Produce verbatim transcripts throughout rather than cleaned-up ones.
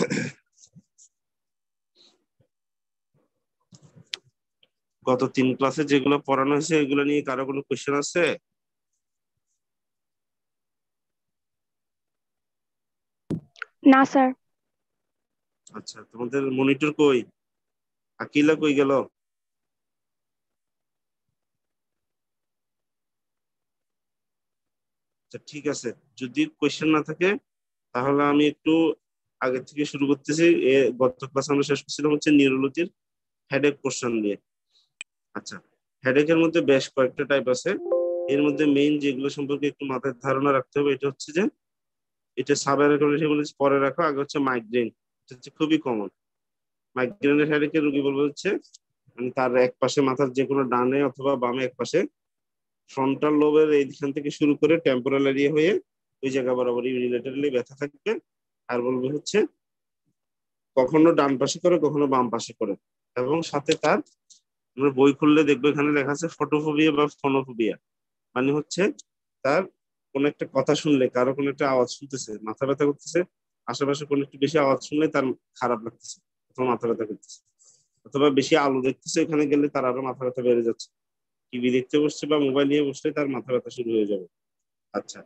গত তিন ক্লাসে যেগুলো পড়ানো হয়েছে এগুলো নিয়ে কারো কোনো কোয়েশ্চেন আছে? না স্যার। আচ্ছা, তোমাদের মনিটর কই? আকিলা কই গেল? আচ্ছা ঠিক আছে, যদি কোয়েশ্চেন না থাকে তাহলে আমি একটু আগে থেকে শুরু করতেছি। এ গত ক্লাস আমরা শেষ করছিলাম হচ্ছে নিউরোলজির হেডেক কোশ্চেন দিয়ে। আচ্ছা, হেডেকের মধ্যে বেশ কয়েকটা টাইপ আছে। এর মধ্যে মেইন যেগুলো সম্পর্কে একটু মাথায় ধারণা রাখতে হবে এটা হচ্ছে যে এটা সাব অ্যারাইকুলার পরে রাখো। আগে হচ্ছে মাইগ্রেন, এটা হচ্ছে খুবই কমন। মাইগ্রেনের হেডেকের রোগী বলবো হচ্ছে মানে তার এক পাশে মাথার যে কোনো ডানে অথবা বামে এক পাশে ফ্রন্টাল লোবের এইখান থেকে শুরু করে টেম্পোরাল এরিয়া হয়ে ওই জায়গা বরাবর ইউনিলেটারালি ব্যথা থাকবে। আর বলবো হচ্ছে কখনো ডান পাশে করে কখনো বাম পাশে করে, এবং সাথে তার আমরা বই খুললে দেখবো এখানে লেখা আছে ফটোফোবিয়া বা ফোনোফোবিয়া। মানে হচ্ছে তার কোন একটা কথা শুনলে, কারো কোনো একটা আওয়াজ শুনতেছে, মাথা ব্যথা করতেছে, আশেপাশে কোনো একটু বেশি আওয়াজ শুনলে তার খারাপ লাগতেছে অথবা মাথা ব্যথা করতেছে, অথবা বেশি আলো দেখতেছে এখানে গেলে তার আরো মাথা ব্যথা বেড়ে যাচ্ছে, টিভি দেখতে বসছে বা মোবাইল নিয়ে বসলে তার মাথা ব্যথা শুরু হয়ে যাবে। আচ্ছা,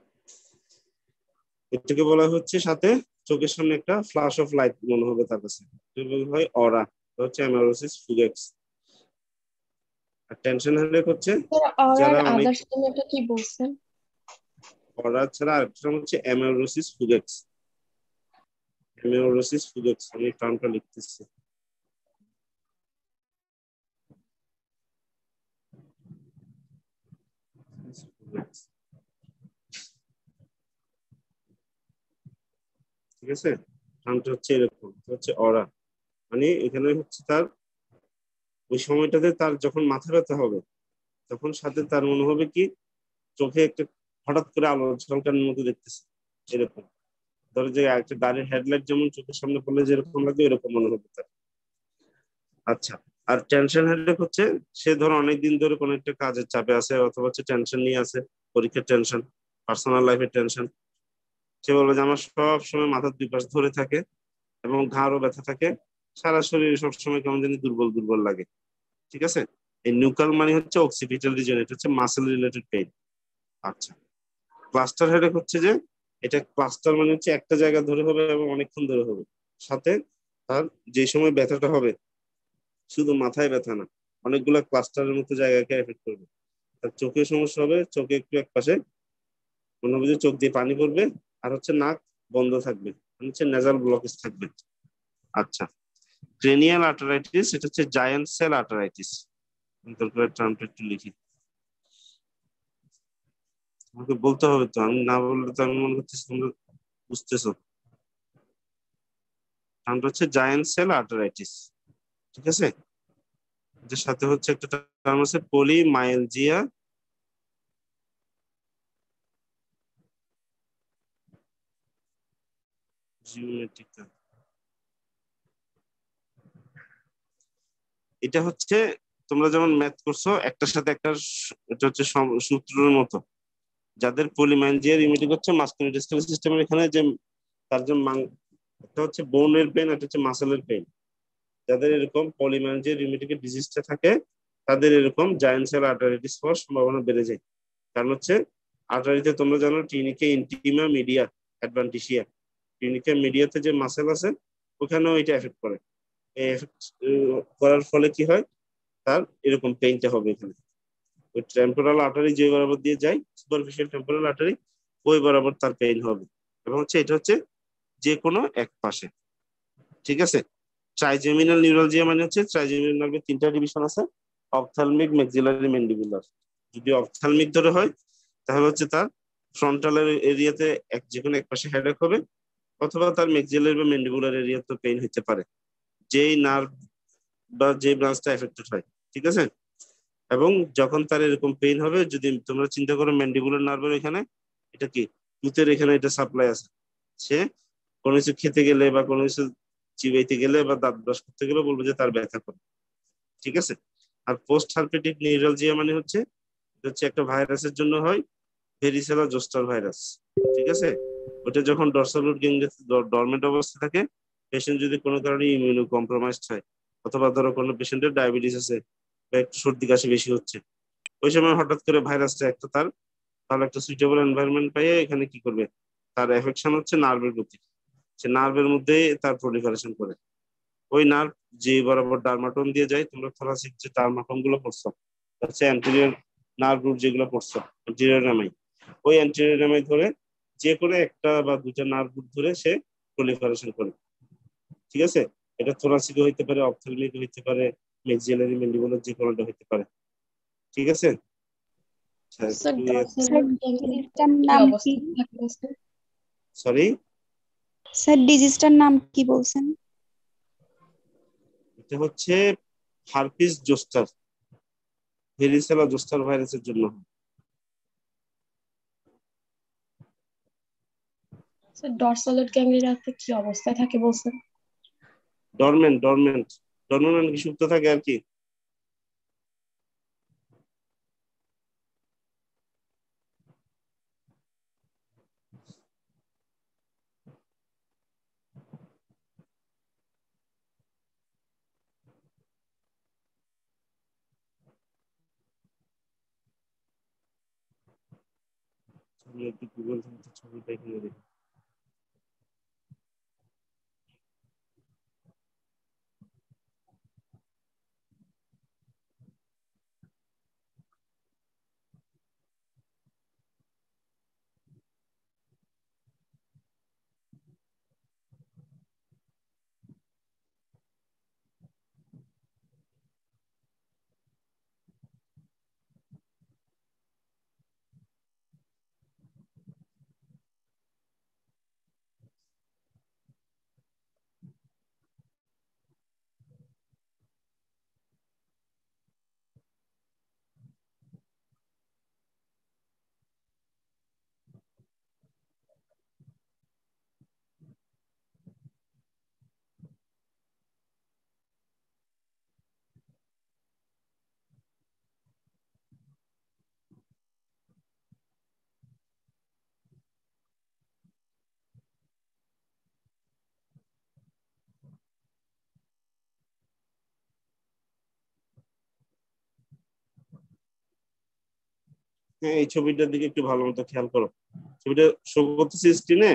এটাকে বলা হচ্ছে সাথে চোখের সামনে একটা ফ্লাশ অফ লাইট মনে হবে তার কাছে, হয় অরা, হচ্ছে অ্যামারোসিস ফুগেক্স। আর টেনশন হেডেক হচ্ছে অরার যারা অনেক আদার্স এটা কি বলছেন? অরা ছাড়া আরেকটা হচ্ছে অ্যামারোসিস ফুগেক্স। অ্যামারোসিস ফুগেক্স আমি টার্মটা লিখতেছি। ঠিক আছে, টার্মটা হচ্ছে এরকম, হচ্ছে অরা। মানে এখানে হচ্ছে তার ওই সময়টাতে তার যখন মাথা ব্যথা হবে তখন সাথে তার মনে হবে কি চোখে একটা হঠাৎ করে আলো ঝলকানোর মতো দেখতেছে এরকম। ধরো যে একটা গাড়ির হেডলাইট যেমন চোখের সামনে পড়লে যেরকম লাগে এরকম মনে হবে তার। আচ্ছা, আর টেনশন হেডেক হচ্ছে সে ধরো অনেকদিন ধরে কোনো একটা কাজের চাপে আছে অথবা হচ্ছে টেনশন নিয়ে আছে, পরীক্ষার টেনশন, পার্সোনাল লাইফের টেনশন। সে বলবে যে আমার সব সময় মাথার দুই পাশ ধরে থাকে এবং ঘাড়ও ব্যথা থাকে, সারা শরীর সবসময় কেমন জানি দুর্বল দুর্বল লাগে। ঠিক আছে, এই নিউকাল মানে হচ্ছে অক্সিপিটাল রিজন, এটা হচ্ছে মাসেল রিলেটেড পেইন। আচ্ছা, ক্লাস্টার হেডেক হচ্ছে যে এটা ক্লাস্টার মানে হচ্ছে একটা জায়গা ধরে হবে এবং অনেকক্ষণ ধরে হবে, সাথে তার যে সময় ব্যথাটা হবে শুধু মাথায় ব্যথা না, অনেকগুলা ক্লাস্টারের মতো জায়গাকে এফেক্ট করবে। তার চোখের সমস্যা হবে, চোখে একটু এক পাশে মনে হবে যে চোখ দিয়ে পানি পড়বে, আর হচ্ছে নাক বন্ধ থাকবে, মানে হচ্ছে নেজাল ব্লকেজ থাকবে। আচ্ছা, ক্রেনিয়াল আর্টারাইটিস এটা হচ্ছে জায়ান্ট সেল আর্টারাইটিস। তারপরে টার্মটা একটু লিখি, আমাকে বলতে হবে তো, আমি না বললে তো আমি মনে করতেছি তোমরা বুঝতেছো। টার্মটা হচ্ছে জায়ান্ট সেল আর্টারাইটিস। ঠিক আছে, এটার সাথে হচ্ছে একটা টার্ম আছে পলিমাইলজিয়া। এটা হচ্ছে তোমরা যেমন ম্যাথ করছো একটার সাথে একটা, এটা হচ্ছে সূত্রের মতো। যাদের পলিমাইলজিয়া রিমেডিক হচ্ছে মাস্কুলোস্কেলেটাল সিস্টেমের এখানে যে তার যে একটা হচ্ছে বোনের পেন, একটা হচ্ছে মাসেলের পেন। যাদের এরকম পলিমাইলজিয়া রিমেটিকের ডিজিজটা থাকে তাদের এরকম জায়ান্ট সেল আর্টারাইটিস হওয়ার সম্ভাবনা বেড়ে যায়। কারণ হচ্ছে আর্টারিতে তোমরা জানো টিনিকে ইন্টিমা মিডিয়া অ্যাডভান্টিসিয়া, টিনিকা মিডিয়াতে যে মাসেল আছে ওখানেও এটা এফেক্ট করে। এই এফেক্ট করার ফলে কি হয়, তার এরকম পেইনটা হবে এখানে। ওই টেম্পোরাল আর্টারি যে বরাবর দিয়ে যায়, সুপারফিশিয়াল টেম্পোরাল আর্টারি, ওই বরাবর তার পেইন হবে। এবং হচ্ছে এটা হচ্ছে যে কোনো এক পাশে। ঠিক আছে, ট্রাইজেমিনাল নিউরালজিয়া মানে হচ্ছে ট্রাইজেমিনাল নার্ভের তিনটা ডিভিশন আছে, অপথ্যালমিক, ম্যাক্সিলারি, ম্যান্ডিবুলার। যদি অপথ্যালমিক ধরে হয় তাহলে হচ্ছে তার ফ্রন্টাল এরিয়াতে এক যে কোনো এক পাশে হেডেক হবে, অথবা তার ম্যাক্সিলারি বা ম্যান্ডিবুলার এরিয়াতে পেইন হতে পারে, যেই নার্ভ বা যে ব্রাঞ্চটা এফেক্টেড হয়। ঠিক আছে, এবং যখন তার এরকম পেইন হবে, যদি তোমরা চিন্তা করো ম্যান্ডিবুলার নার্ভের এখানে এটা কি টুথের এখানে এটা সাপ্লাই আছে, সে কোনো কিছু খেতে গেলে বা কোনো কিছু চিবাইতে গেলে বা দাঁত ব্রাশ করতে গেলে বলবো যে তার ব্যথা করে। ঠিক আছে, আর পোস্ট হারপেটিক নিউরালজিয়া মানে হচ্ছে এটা হচ্ছে একটা ভাইরাসের জন্য হয়, ভেরিসেলা জোস্টার ভাইরাস। ঠিক আছে, ওটা যখন ডরসাল রুট গ্যাংলিয়াতে ডরমেন্ট অবস্থা থাকে পেশেন্ট যদি কোনো কারণে ইমিউনো কম্প্রোমাইজড হয়, অথবা ধরো কোনো পেশেন্টের ডায়াবেটিস আছে বা একটু সর্দি কাশি বেশি হচ্ছে, ওই সময় হঠাৎ করে ভাইরাসটা একটা তার ভালো একটা সুইটেবল এনভায়রনমেন্ট পাইয়ে এখানে কি করবে, তার এফেকশন হচ্ছে নার্ভের প্রতি, সে নার্ভের মধ্যে তার প্রলিফারেশন করে। ওই নার্ভ যে বরাবর ডার্মাটোন দিয়ে যায়, তোমরা থোরাসিক যে ডার্মাটোন গুলো পড়ছো, হচ্ছে অ্যান্টেরিয়র নার্ভ রুট যেগুলো পড়ছো, অ্যান্টেরিয়র রামাই, ওই অ্যান্টেরিয়র রামাই ধরে যে কোনো একটা বা দুটা নার্ভ রুট ধরে সে প্রলিফারেশন করে। ঠিক আছে, এটা থোরাসিক হইতে পারে, অপথ্যালমিক হইতে পারে, মেক্সিলারি ম্যান্ডিবুলার যে কোনোটা হইতে পারে। ঠিক আছে। স্যার স্যার ডিজিজটার নাম কি? সরি স্যার ডিজিজটার নাম কি বলছেন? এটা হচ্ছে হারপিস জোস্টার, ভেরিসেলা জোস্টার ভাইরাসের জন্য। স্যার ডরসালয়েড গ্যাংলিয়াতে কি অবস্থায় থাকে বলছেন? ডরমেন্ট ডরমেন্ট ডরমেন্ট মানে কি সুপ্ত থাকে আর কি। আমি একটু গুগল থেকে ছবিটা এখানে দেখি। হ্যাঁ, এই ছবিটার দিকে একটু ভালো মতো খেয়াল করো। ছবিটা শো করতেছে স্ক্রিনে?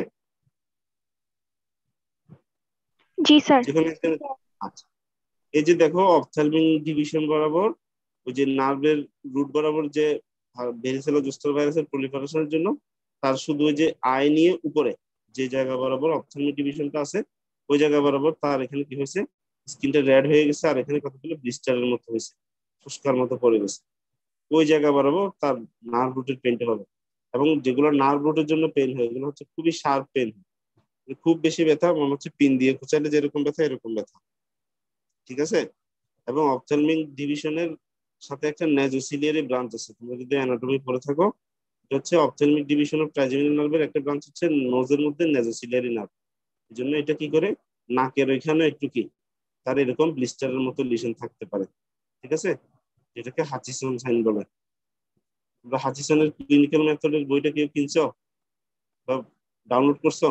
জি স্যার। যেখানে আচ্ছা, এই যে দেখো অপথ্যালমিক ডিভিশন বরাবর ওই যে নার্ভের রুট বরাবর যে ভেরিসেলা জোস্টার ভাইরাসের প্রলিফারেশনের জন্য তার শুধু ওই যে আই নিয়ে উপরে যে জায়গা বরাবর অপথ্যালমিক ডিভিশনটা আছে, ওই জায়গা বরাবর তার এখানে কি হয়েছে, স্কিনটা রেড হয়ে গেছে, আর এখানে কতগুলো ব্লিস্টারের মতো হয়েছে, ফুসকার মতো পড়ে গেছে। ওই জায়গা বরাবর তার নার্ভ রুটের পেনটা হবে। এবং যেগুলো নার্ভ রুটের জন্য পেন হয়, এগুলো হচ্ছে খুবই শার্প পেন, খুব বেশি ব্যথা, মনে হচ্ছে পিন দিয়ে খুঁচালে যেরকম ব্যথা এরকম ব্যথা। ঠিক আছে। এবং অপথ্যালমিক ডিভিশনের সাথে একটা নেজোসিলিয়ারি ব্রাঞ্চ আছে, তোমরা যদি অ্যানাটমি পড়ে থাকো, এটা হচ্ছে অপথ্যালমিক ডিভিশন অফ ট্রাইজেমিনাল নার্ভের একটা ব্রাঞ্চ হচ্ছে নোজের মধ্যে নেজোসিলিয়ারি নার্ভ। এই জন্য এটা কি করে নাকের ওইখানে একটু কি তার এরকম ব্লিস্টারের মতো লিশন থাকতে পারে। ঠিক আছে, এটাকে হাচিসন সাইন বলে। তোমরা হাচিসনের ক্লিনিক্যাল মেথডের বইটা কেউ কিনছো বা ডাউনলোড করছো?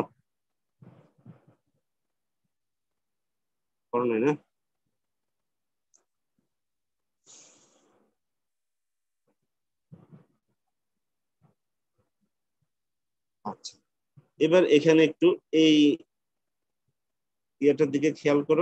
করো নাই না? আচ্ছা, এবার এখানে একটু এই ইয়েটার দিকে খেয়াল করো।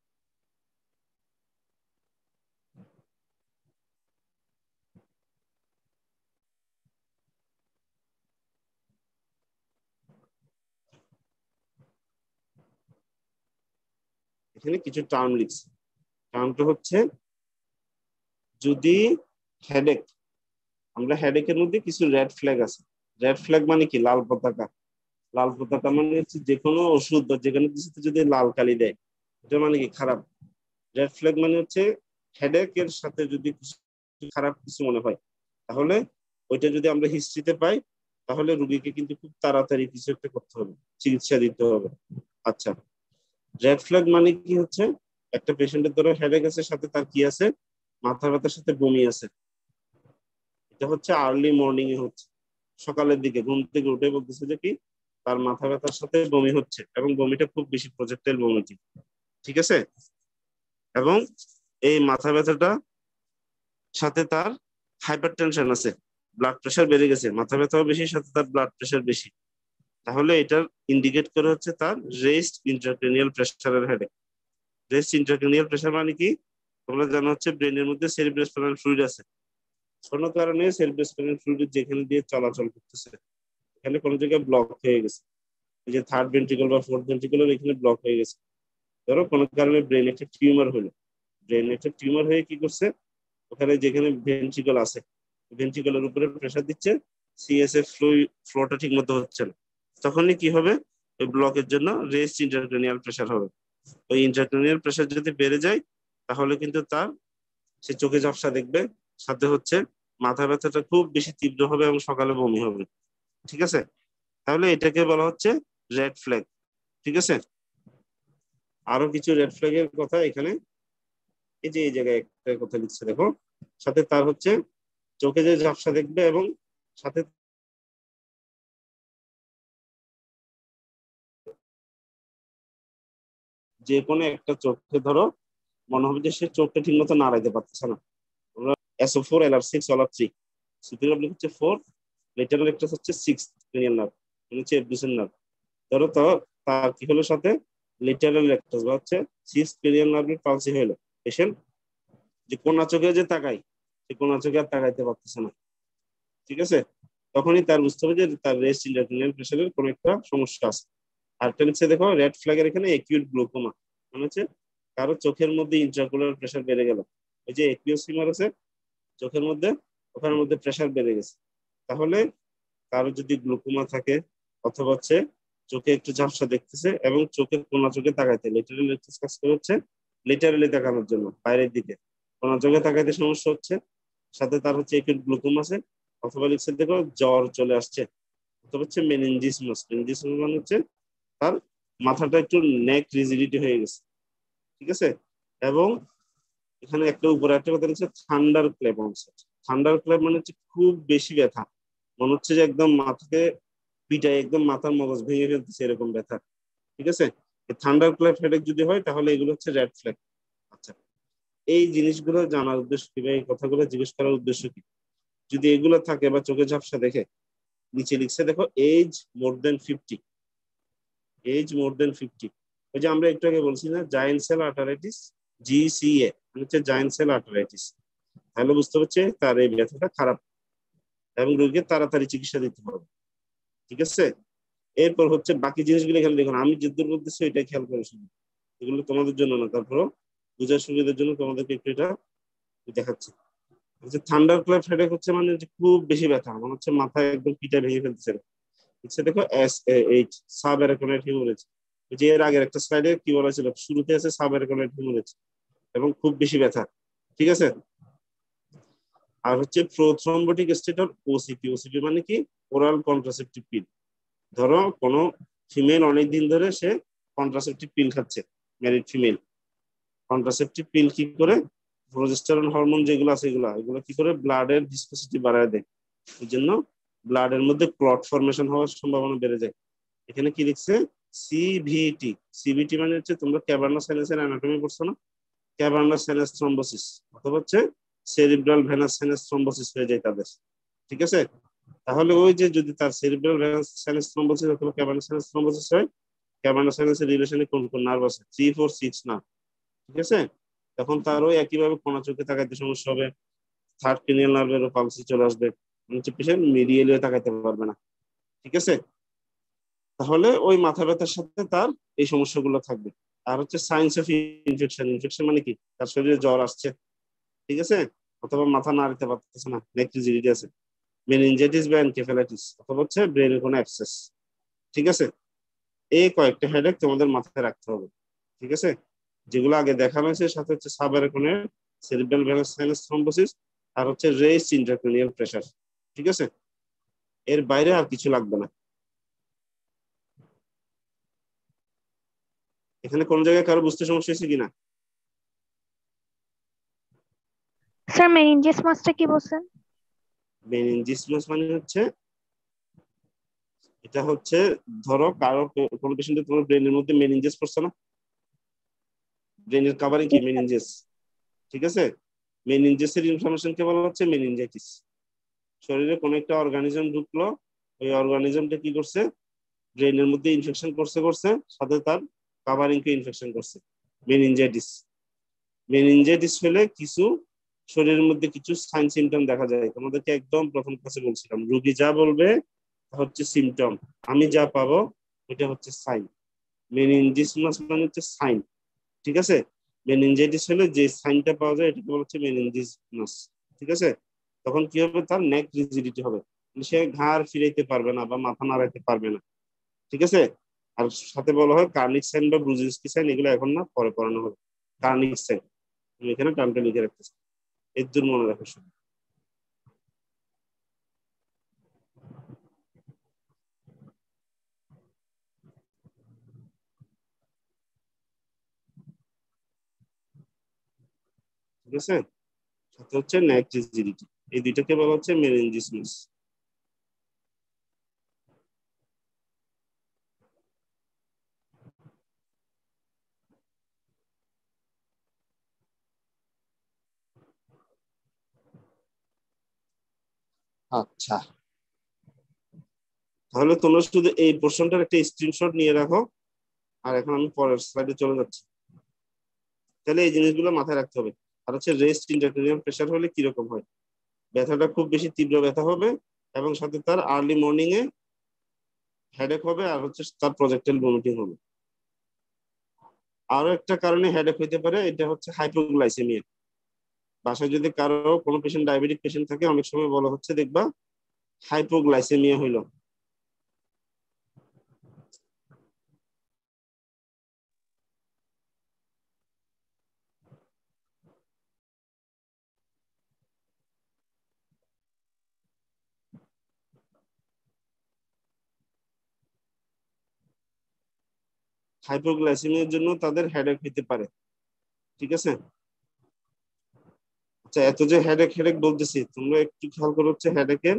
এখানে কিছু টার্ম লিখছে। টার্মটা হচ্ছে যদি হেডেক, আমরা হেডেকের মধ্যে কিছু রেড ফ্ল্যাগ আছে। রেড ফ্ল্যাগ মানে কি? লাল পতাকা। লাল পতাকা মানে হচ্ছে যে কোনো ওষুধ বা যেখানে কিছুতে যদি লাল কালি দেয়, এটা মানে কি খারাপ। রেড ফ্ল্যাগ মানে হচ্ছে হেডেকের সাথে যদি কিছু খারাপ কিছু মনে হয়, তাহলে ওইটা যদি আমরা হিস্ট্রিতে পাই, তাহলে রুগীকে কিন্তু খুব তাড়াতাড়ি কিছু একটা করতে হবে, চিকিৎসা দিতে হবে। আচ্ছা, রেড ফ্ল্যাগ মানে কি হচ্ছে, একটা পেশেন্টের ধরো হেডেক আছে, সাথে তার কি আছে, মাথা ব্যথার সাথে বমি আছে। এটা হচ্ছে আর্লি মর্নিং এ হচ্ছে, সকালের দিকে ঘুম থেকে উঠে বলতেছে যে কি তার মাথা ব্যথার সাথে বমি হচ্ছে এবং বমিটা খুব বেশি প্রজেক্টাইল বমিটি, ঠিক আছে? এবং এই মাথা ব্যথাটা সাথে তার হাইপার টেনশন আছে, ব্লাড প্রেশার বেড়ে গেছে, মাথা ব্যথাও বেশি, সাথে তার ব্লাড প্রেশার বেশি, তাহলে এটার ইন্ডিকেট করে হচ্ছে তার রেস্ট ইন্ট্রাক্রেনিয়াল প্রেশারের হেডেক। রেস্ট ইন্ট্রাক্রেনিয়াল প্রেশার মানে কি? তোমরা জানো হচ্ছে ব্রেনের মধ্যে সেরিব্রাসস্পাইনাল ফ্লুইড আছে, কোনো কারণে সেরিব্রাসস্পাইনাল ফ্লুইড যেখানে দিয়ে চলাচল করতেছে এখানে কোনো জায়গায় ব্লক হয়ে গেছে, এই যে থার্ড ভেন্ট্রিকল বা ফোর্থ ভেন্ট্রিকলের এখানে ব্লক হয়ে গেছে। ধরো কোনো কারণে ব্রেন একটা টিউমার হলো, ব্রেন একটা টিউমার হয়ে কি করছে, ওখানে যেখানে ভেন্ট্রিকল আছে ভেন্ট্রিকলের উপরে প্রেশার দিচ্ছে, সিএসএফ ফ্লো ফ্লোটা ঠিক মতো হচ্ছে না, তখনই কি হবে, ওই ব্লকের জন্য রেস্ট ইন্ট্রাক্রেনিয়াল প্রেশার হবে। ওই ইন্ট্রাক্রেনিয়াল প্রেশার যদি বেড়ে যায় তাহলে কিন্তু তার সে চোখে ঝাপসা দেখবে, সাথে হচ্ছে মাথা ব্যথাটা খুব বেশি তীব্র হবে এবং সকালে বমি হবে, ঠিক আছে? তাহলে এটাকে বলা হচ্ছে রেড ফ্ল্যাগ, ঠিক আছে? আরো কিছু রেড ফ্ল্যাগের কথা এখানে, এই যে এই জায়গায় একটা কথা লিখছে দেখো, সাথে তার হচ্ছে চোখে যে ঝাপসা দেখবে এবং সাথে যে কোনো একটা চোখে ধরো মনে হবে যে সে চোখটা ঠিক মতো নাড়াইতে পারতেছে না। আমরা SO four L R six all R three, superior oblique হচ্ছে ফোর, লেটারাল রেক্টাস হচ্ছে সিক্স ক্রেনিয়াল নার্ভ, হচ্ছে এবডুসেন নার্ভ। ধরো তো তার কি হলো, সাথে লেটারাল রেক্টাস বা হচ্ছে সিক্স ক্রেনিয়াল নার্ভের পালসি হলো, পেশেন্ট যে কোনা চোখে যে তাকাই সে কোনা চোখে আর তাকাইতে পারতেছে না, ঠিক আছে? তখনই তার বুঝতে হবে যে তার রেস্ট ইন্ট্রাক্রেনিয়াল প্রেশারের কোনো একটা সমস্যা আছে। আর টেনসে দেখো রেড ফ্ল্যাগের এখানে একিউট গ্লুকোমা, মানে হচ্ছে কারো চোখের মধ্যে ইন্ট্রাকুলার প্রেশার বেড়ে গেল, ওই যে একিউস ফিমার আছে চোখের মধ্যে, ওখানের মধ্যে প্রেশার বেড়ে গেছে, তাহলে কারো যদি গ্লুকোমা থাকে অথবা হচ্ছে চোখে একটু ঝাপসা দেখতেছে এবং চোখের কোনা চোখে তাকাইতে লেটারাল রেক্টাস কাজ করে হচ্ছে লেটারালি তাকানোর জন্য বাইরের দিকে, কোনা চোখে তাকাইতে সমস্যা হচ্ছে, সাথে তার হচ্ছে একটু গ্লুকোমা আছে, অথবা লিখছে দেখো জ্বর চলে আসছে, অথবা হচ্ছে মেনিনজিসমস, মেনিনজিসমস মানে হচ্ছে তার মাথাটা একটু নেক রিজিডিটি হয়ে গেছে, ঠিক আছে? এবং এখানে একটা উপরে একটা কথা লিখছে thunder clap onset. Thunder clap মানে হচ্ছে খুব বেশি ব্যথা, মনে হচ্ছে যে একদম মাথাকে পিটায় একদম মাথার মগজ ভেঙে ফেলতেছে এরকম ব্যথা, ঠিক আছে? থান্ডার ক্ল্যাপ হেডেক যদি হয় তাহলে এগুলো হচ্ছে রেড ফ্ল্যাগ। আচ্ছা, এই জিনিসগুলো জানার উদ্দেশ্য কি বা এই কথাগুলো জিজ্ঞেস করার উদ্দেশ্য কি? যদি এগুলো থাকে বা চোখে ঝাপসা দেখে, নিচে লিখছে দেখো age more than fifty, age more than fifty, ওই যে আমরা একটু আগে বলছি না জায়েন্ট সেল আর্টারাইটিস, জিসিএ হচ্ছে জায়েন্ট সেল আর্টারাইটিস, তাহলে বুঝতে পারছে তার এই ব্যথাটা খারাপ এবং রোগীকে তাড়াতাড়ি চিকিৎসা দিতে হবে, ঠিক আছে? এরপর হচ্ছে বাকি জিনিসগুলো এখানে দেখুন, আমি যেদূর বলতেছি এটা খেয়াল করে শুনুন, এগুলো তোমাদের জন্য না, তারপরও বুঝার সুবিধার জন্য তোমাদেরকে একটু এটা দেখাচ্ছি। থান্ডার ক্ল্যাপ হেডেক হচ্ছে মানে যে খুব বেশি ব্যথা, মনে হচ্ছে মাথায় একদম পিটা ভেঙে ফেলতেছে, হচ্ছে দেখো S H sub arachnoid haemorrhage, যে এর আগের একটা স্লাইডে কি বলা ছিল, শুরুতে আছে সাব অ্যারাকনয়েড হিমোরেজ এবং খুব বেশি ব্যথা, ঠিক আছে? আর হচ্ছে প্রোথ্রম্বোটিক স্টেটর ওসিপি, ওসিপি মানে কি ওরাল কন্ট্রাসেপটিভ পিল। ধরো কোনো ফিমেল অনেকদিন ধরে সে কন্ট্রাসেপটিভ পিল খাচ্ছে, ম্যারিড ফিমেল, কন্ট্রাসেপটিভ পিল কি করে, প্রোজেস্টেরন হরমোন যেগুলো আছে এগুলো এগুলো কি করে ব্লাডের ভিসকোসিটি বাড়ায় দেয়, এই জন্য ব্লাডের মধ্যে ক্লট ফরমেশন হওয়ার সম্ভাবনা বেড়ে যায়। এখানে কি লিখছে সিভিটি, সিভিটি মানে হচ্ছে তোমরা ক্যাভার্নাস সাইনাসের অ্যানাটমি পড়ছো না, ক্যাভার্নাস সাইনাস থ্রম্বোসিস অথবা হচ্ছে সেরিব্রাল ভেনাস সাইনাস থ্রম্বোসিস হয়ে যায় তাদের, ঠিক আছে? তাহলে ওই যে যদি তার সেরিব্রাল ভেনাস সাইনাস থ্রম্বোসিস অথবা ক্যাভার্নাস সাইনাস থ্রম্বোসিস হয়, ক্যাভার্নাস সাইনাসের রিলেশনে কোন কোন নার্ভ আছে, থ্রি ফোর সিক্স নার্ভ, ঠিক আছে? তখন তারও একইভাবে কোনা চোখে তাকাইতে সমস্যা হবে, থার্ড ক্রেনিয়াল নার্ভেরও পালসি চলে আসবে, হচ্ছে পেশেন্ট মিডিয়ালিও তাকাইতে পারবে না, ঠিক আছে? তাহলে ওই মাথা ব্যথার সাথে তার এই সমস্যাগুলো থাকবে। আর হচ্ছে সাইন্স অফ ইনফেকশন, ইনফেকশন মানে কি তার শরীরে জ্বর আসছে, ঠিক আছে, অথবা মাথা নাড়াতে পারতেছে না, নেক রিজিডিটি আছে, মেনিনজাইটিস বা এনকেফালাইটিস অথবা হচ্ছে ব্রেনের কোনো অ্যাবসেস, ঠিক আছে? এই কয়েকটা হেডেক তোমাদের মাথায় রাখতে হবে, ঠিক আছে? যেগুলো আগে দেখানো হয়েছে, সাথে হচ্ছে subarachnoid, cerebral venous sinus thrombosis আর হচ্ছে রেইসড ইন্ট্রাক্রেনিয়াল প্রেসার, ঠিক আছে? এর বাইরে আর কিছু লাগবে না। এখানে কোন জায়গায় কারো বুঝতে সমস্যা হয়েছে কিনা? স্যার মেনিনজিসমাসটা কি বলছেন? মেনিনজিসমাস মানে হচ্ছে এটা হচ্ছে ধরো কারো কোনো পেশেন্টের তোমার ব্রেনের মধ্যে মেনিনজাস পড়ছে না, ব্রেনের কাভারিং কি মেনিনজাস, ঠিক আছে? মেনিনজাসের ইনফরমেশনকে বলা হচ্ছে মেনিনজাইটিস। শরীরে কোনো একটা অর্গানিজম ঢুকলো, ওই অর্গানিজমটা কি করছে, ব্রেনের মধ্যে ইনফেকশন করছে করছে সাথে তার কাভারিংকে ইনফেকশন করছে, মেনিনজাইটিস। মেনিনজাইটিস হলে কিছু শরীরের মধ্যে কিছু সাইন সিমটম দেখা যায়। তোমাদেরকে একদম প্রথম ক্লাসে বলছিলাম, রোগী যা বলবে হচ্ছে সিমটম, আমি যা পাবো এটা হচ্ছে সাইন। মেনিনজাইটিস মানে হচ্ছে সাইন, ঠিক আছে? মেনিনজাইটিস হলে যে সাইনটা পাওয়া যায় এটাকে বলা হচ্ছে মেনিনজাইটিস, ঠিক আছে? তখন কি হবে, তার নেক রিজিডিটি হবে, সে ঘাড় ফিরাইতে পারবে না বা মাথা নাড়াইতে পারবে না, ঠিক আছে? আর সাথে বলা হয় কার্নিক সাইন বা ব্রুজিনস্কি সাইন, এগুলো এখন না, পরে পড়ানো হবে। কার্নিক সাইন আমি এখানে টার্মটা লিখে রাখতেছি, এর দূর মনে রাখো শুধু। ঠিক আছে? সাথে হচ্ছে নেক রিজিডিটি, এই দুইটাকে বলা হচ্ছে মেনিনজিসমাস। আচ্ছা, তাহলে তোমরা শুধু এই পোর্শনটার একটা স্ক্রিনশট নিয়ে রাখো, আর এখন আমি পরের স্লাইডে চলে যাচ্ছি। তাহলে এই জিনিসগুলো মাথায় রাখতে হবে। আর হচ্ছে রেস্ট ইন্ট্রাক্রেনিয়াল প্রেসার হলে কিরকম হয়, ব্যথাটা খুব বেশি তীব্র ব্যথা হবে এবং সাথে তার আর্লি মর্নিং এ হেডেক হবে, আর হচ্ছে তার প্রজেক্টাইল ভমিটিং হবে। আরো একটা কারণে হেডেক হইতে পারে, এটা হচ্ছে হাইপোগ্লাইসেমিয়া। বাসায় যদি কারো কোনো পেশেন্ট ডায়াবেটিক পেশেন্ট থাকে, অনেক সময় বলা হচ্ছে দেখবা হাইপোগ্লাইসেমিয়া হইলো। হাইপোগ্লাইসেমিয়ার জন্য তাদের হেডেক হইতে পারে, ঠিক আছে? আচ্ছা, এত যে হেডেক হেডেক বলতেছি, তোমরা একটু খেয়াল করো হচ্ছে হেডেকের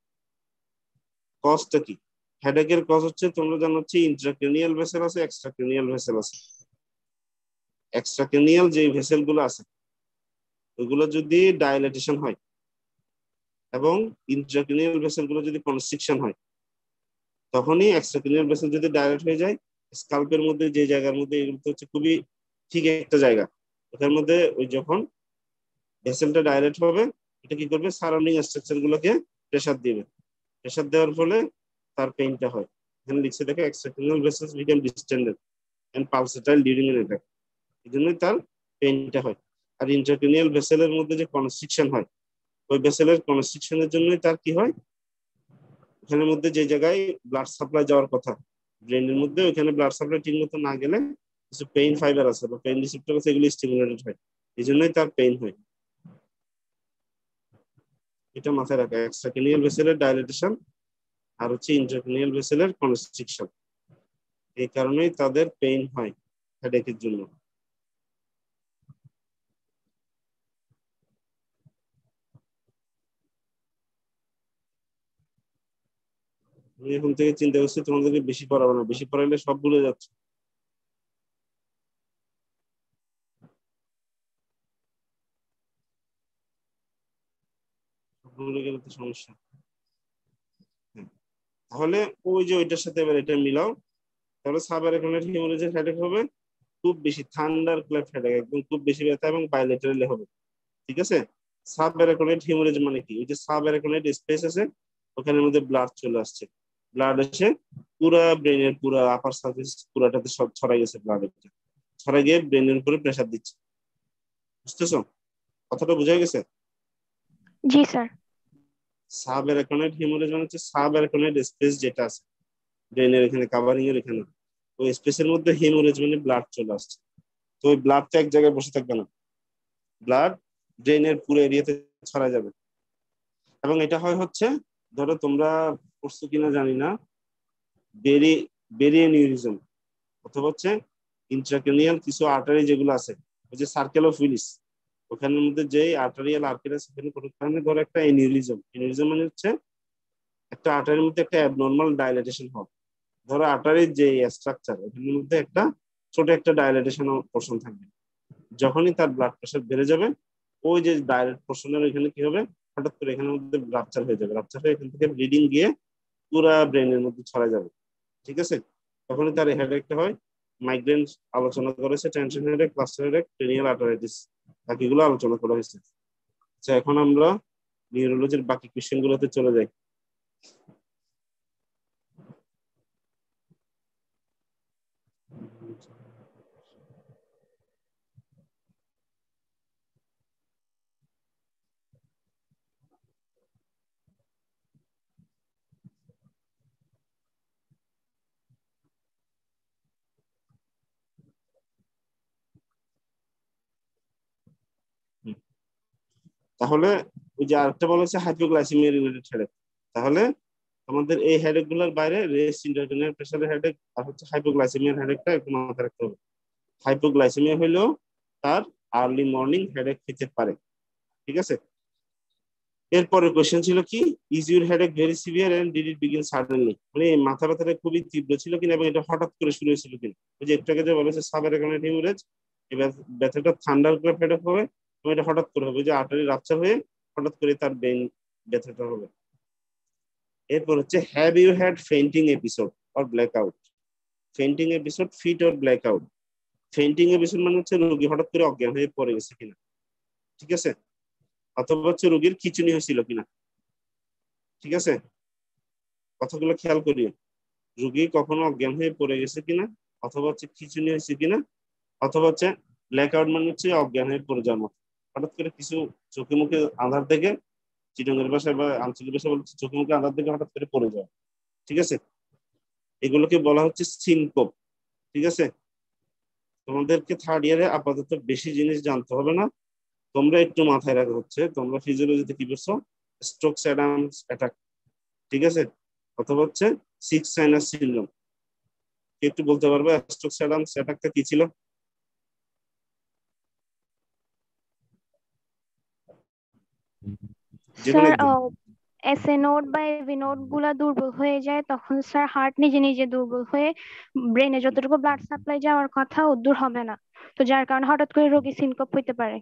কজটা কি। হেডেকের কজ হচ্ছে, তোমরা জানো হচ্ছে ইন্ট্রাক্রেনিয়াল ভেসেল আছে, এক্সট্রাক্রেনিয়াল ভেসেল আছে। এক্সট্রাক্রেনিয়াল যে ভেসেল গুলো আছে ওগুলো যদি ডাইলেটেশন হয় এবং ইন্ট্রাক্রেনিয়াল ভেসেল গুলো যদি কনস্ট্রিকশন হয়, তখনই এক্সট্রাক্রেনিয়াল ভেসেল যদি ডাইলেট হয়ে যায়, স্কাল্পের মধ্যে যে জায়গার মধ্যে, এগুলো হচ্ছে খুবই ঠিক একটা জায়গা, এটার মধ্যে ওই যখন ভেসেলটা ডাইলেট হবে, এটা কি করবে, সারাউন্ডিং স্ট্রাকচার গুলোকে প্রেসার দিবে। প্রেসার দেওয়ার ফলে তার পেইনটা হয়। এখানে লিখছে দেখো, extracranial vessels become distended and pulsatile during an attack, এই জন্যই তার পেইনটা হয়। আর ইন্ট্রাক্রেনিয়াল ভেসেলের মধ্যে যে কনস্ট্রিকশন হয়, ওই ভেসেলের কনস্ট্রিকশনের জন্যই তার কি হয়, ওখানের মধ্যে যে জায়গায় ব্লাড সাপ্লাই যাওয়ার কথা ব্রেনের মধ্যে, ওইখানে ব্লাড সাপ্লাই ঠিক মতো না গেলে কিছু পেইন ফাইবার আছে বা পেইন রিসেপ্টর আছে, এগুলো স্টিমুলেটেড হয়, এই জন্যই তার পেইন হয়। এটা মাথায় রাখা, এক্সট্রাক্রেনিয়াল ভেসেলের ডাইলেটেশন আর হচ্ছে ইন্ট্রাক্রেনিয়াল ভেসেলের কনস্ট্রিকশন, এই কারণেই তাদের পেইন হয় হেডেকের জন্য। আমি এখন থেকে চিন্তা করছি তোমাদেরকে বেশি পড়াবো না, বেশি পড়াইলে সব ভুলে যাচ্ছে। ভুলে গেলে তো সমস্যা। হ্যাঁ, তাহলে ওই যে ওইটার সাথে এবার এটা মিলাও, তাহলে সাবঅ্যারাকনোয়েড হেমোরেজের হেডেক হবে খুব বেশি, থান্ডার ক্ল্যাপ হেডেক, একদম খুব বেশি ব্যথা এবং বাইলেটারালি হবে, ঠিক আছে? সাবঅ্যারাকনোয়েড হেমোরেজ মানে কি, ওই যে সাবঅ্যারাকনোয়েড স্পেস আছে, ওখানের মধ্যে ব্লাড চলে আসছে, ব্লাড এসে পুরা ব্রেনের পুরা আপার সার্ফেস পুরাটাতে সব ছড়াই গেছে, ব্লাড ছড়াই গিয়ে ব্রেনের উপরে প্রেসার দিচ্ছে। বুঝতেছো? কথাটা বোঝা গেছে? জি স্যার। সাবঅ্যারাকনোয়েড হেমোরেজ মানে হচ্ছে সাবঅ্যারাকনোয়েড স্পেস যেটা আছে ব্রেনের এখানে কাভারিং এর এখানে, ওই স্পেসের মধ্যে হেমোরেজ মানে ব্লাড চলে আসছে। তো ওই ব্লাডটা এক জায়গায় বসে থাকবে না, ব্লাড ব্রেনের পুরো এরিয়াতে ছড়া যাবে। এবং এটা হয় হচ্ছে, ধরো তোমরা পড়ছো কিনা জানি না, বেরি বেরিয়েনিউরিজম, অথবা হচ্ছে ইন্ট্রাক্রেনিয়াল কিছু আর্টারি যেগুলো আছে, ওই যে সার্কেল অফ উইলিস, ওখানের মধ্যে যে আর্টারিয়াল আর্টারি আছে, সেখানে কোনো কারণে ধরো একটা এনিউরিজম, এনিউরিজম মানে হচ্ছে একটা আর্টারির মধ্যে একটা অ্যাবনর্মাল ডাইলেটেশন হবে। ধরো আর্টারির যে স্ট্রাকচার ওখানের মধ্যে একটা ছোট একটা ডাইলেটেশন পোর্শন থাকবে, যখনই তার ব্লাড প্রেশার বেড়ে যাবে ওই যে ডাইলেট পোর্শনের এখানে কি হবে, হঠাৎ করে এখানের মধ্যে রাপচার হয়ে যাবে, রাপচার হয়ে এখান থেকে ব্লিডিং গিয়ে পুরা ব্রেনের মধ্যে ছড়া যাবে। ঠিক আছে, তখনই তার হেডেকটা হয়। মাইগ্রেন আলোচনা করেছে, tension headache, cluster headache, cranial arteritis, বাকিগুলো আলোচনা করা হয়েছে। আচ্ছা, এখন আমরা নিউরোলজির বাকি কোশ্চেন গুলোতে চলে যাই। তাহলে ওই যে আরেকটা বলা হচ্ছে হাইপোগ্লাইসেমিয়া রিলেটেড হেডেক। তাহলে আমাদের এই হেডেক গুলোর বাইরে রেস্ট ইন্টারক্রেনিয়াল প্রেসারের হেডেক আর হচ্ছে হাইপোগ্লাইসেমিয়ার হেডেকটা একটু মাথায় রাখতে হবে। হাইপোগ্লাইসেমিয়া হলেও তার আর্লি মর্নিং হেডেক হতে পারে। ঠিক আছে, এরপরে কোশ্চেন ছিল কি, is your headache very severe and did it begin suddenly, মানে মাথা ব্যথাটা খুবই তীব্র ছিল কিনা এবং এটা হঠাৎ করে শুরু হয়েছিল কিনা। ওই যে একটু আগে যে বলেছে সাবঅ্যারাকনোয়েড হিমোরেজ, এই ব্যথাটা থান্ডার করে হেডেক হবে এবং এটা হঠাৎ করে হবে, যে আর্টারি রাপচার হয়ে হঠাৎ করে তার ব্রেন ব্যথাটা হবে। এরপর হচ্ছে have you had fainting episode or black out. Fainting episode, fit or black out. Fainting episode মানে হচ্ছে রোগী হঠাৎ করে অজ্ঞান হয়ে পড়ে গেছে কিনা, ঠিক আছে, অথবা হচ্ছে রোগীর খিচুনি হয়েছিল কিনা। ঠিক আছে, কথাগুলো খেয়াল করিও, রোগী কখনো অজ্ঞান হয়ে পড়ে গেছে কিনা, অথবা হচ্ছে খিচুনি হয়েছে কিনা, অথবা হচ্ছে ব্ল্যাক আউট মানে হচ্ছে অজ্ঞান হয়ে পড়ে যাওয়ার মতো, হঠাৎ করে কিছু চোখে মুখে আঁধার দেখে, চিটঙ্গের ভাষায় বা আঞ্চলিক ভাষায় বলছে চোখে মুখে আঁধার দেখে হঠাৎ করে পড়ে যাওয়া। ঠিক আছে, এগুলোকে বলা হচ্ছে সিনকোপ। ঠিক আছে, তোমাদেরকে থার্ড ইয়ারে আপাতত বেশি জিনিস জানতে হবে না, তোমরা একটু মাথায় রাখা হচ্ছে তোমরা ফিজিওলজিতে কি পড়ছো, স্টোকস অ্যাডামস অ্যাটাক, ঠিক আছে, অথবা হচ্ছে সিক্স সাইনাস সিনড্রোম। একটু বলতে পারবে স্টোকস অ্যাডামস অ্যাটাকটা কি ছিল? স্যার এসএ নোড বা এভি নোড গুলা দুর্বল হয়ে যায়, তখন স্যার হার্ট নিজে নিজে দুর্বল হয়ে ব্রেনে যতটুকু ব্লাড সাপ্লাই যাওয়ার কথা দূর হবে না, তো যার কারণে হঠাৎ করে রোগী সিনকোপ হইতে পারে।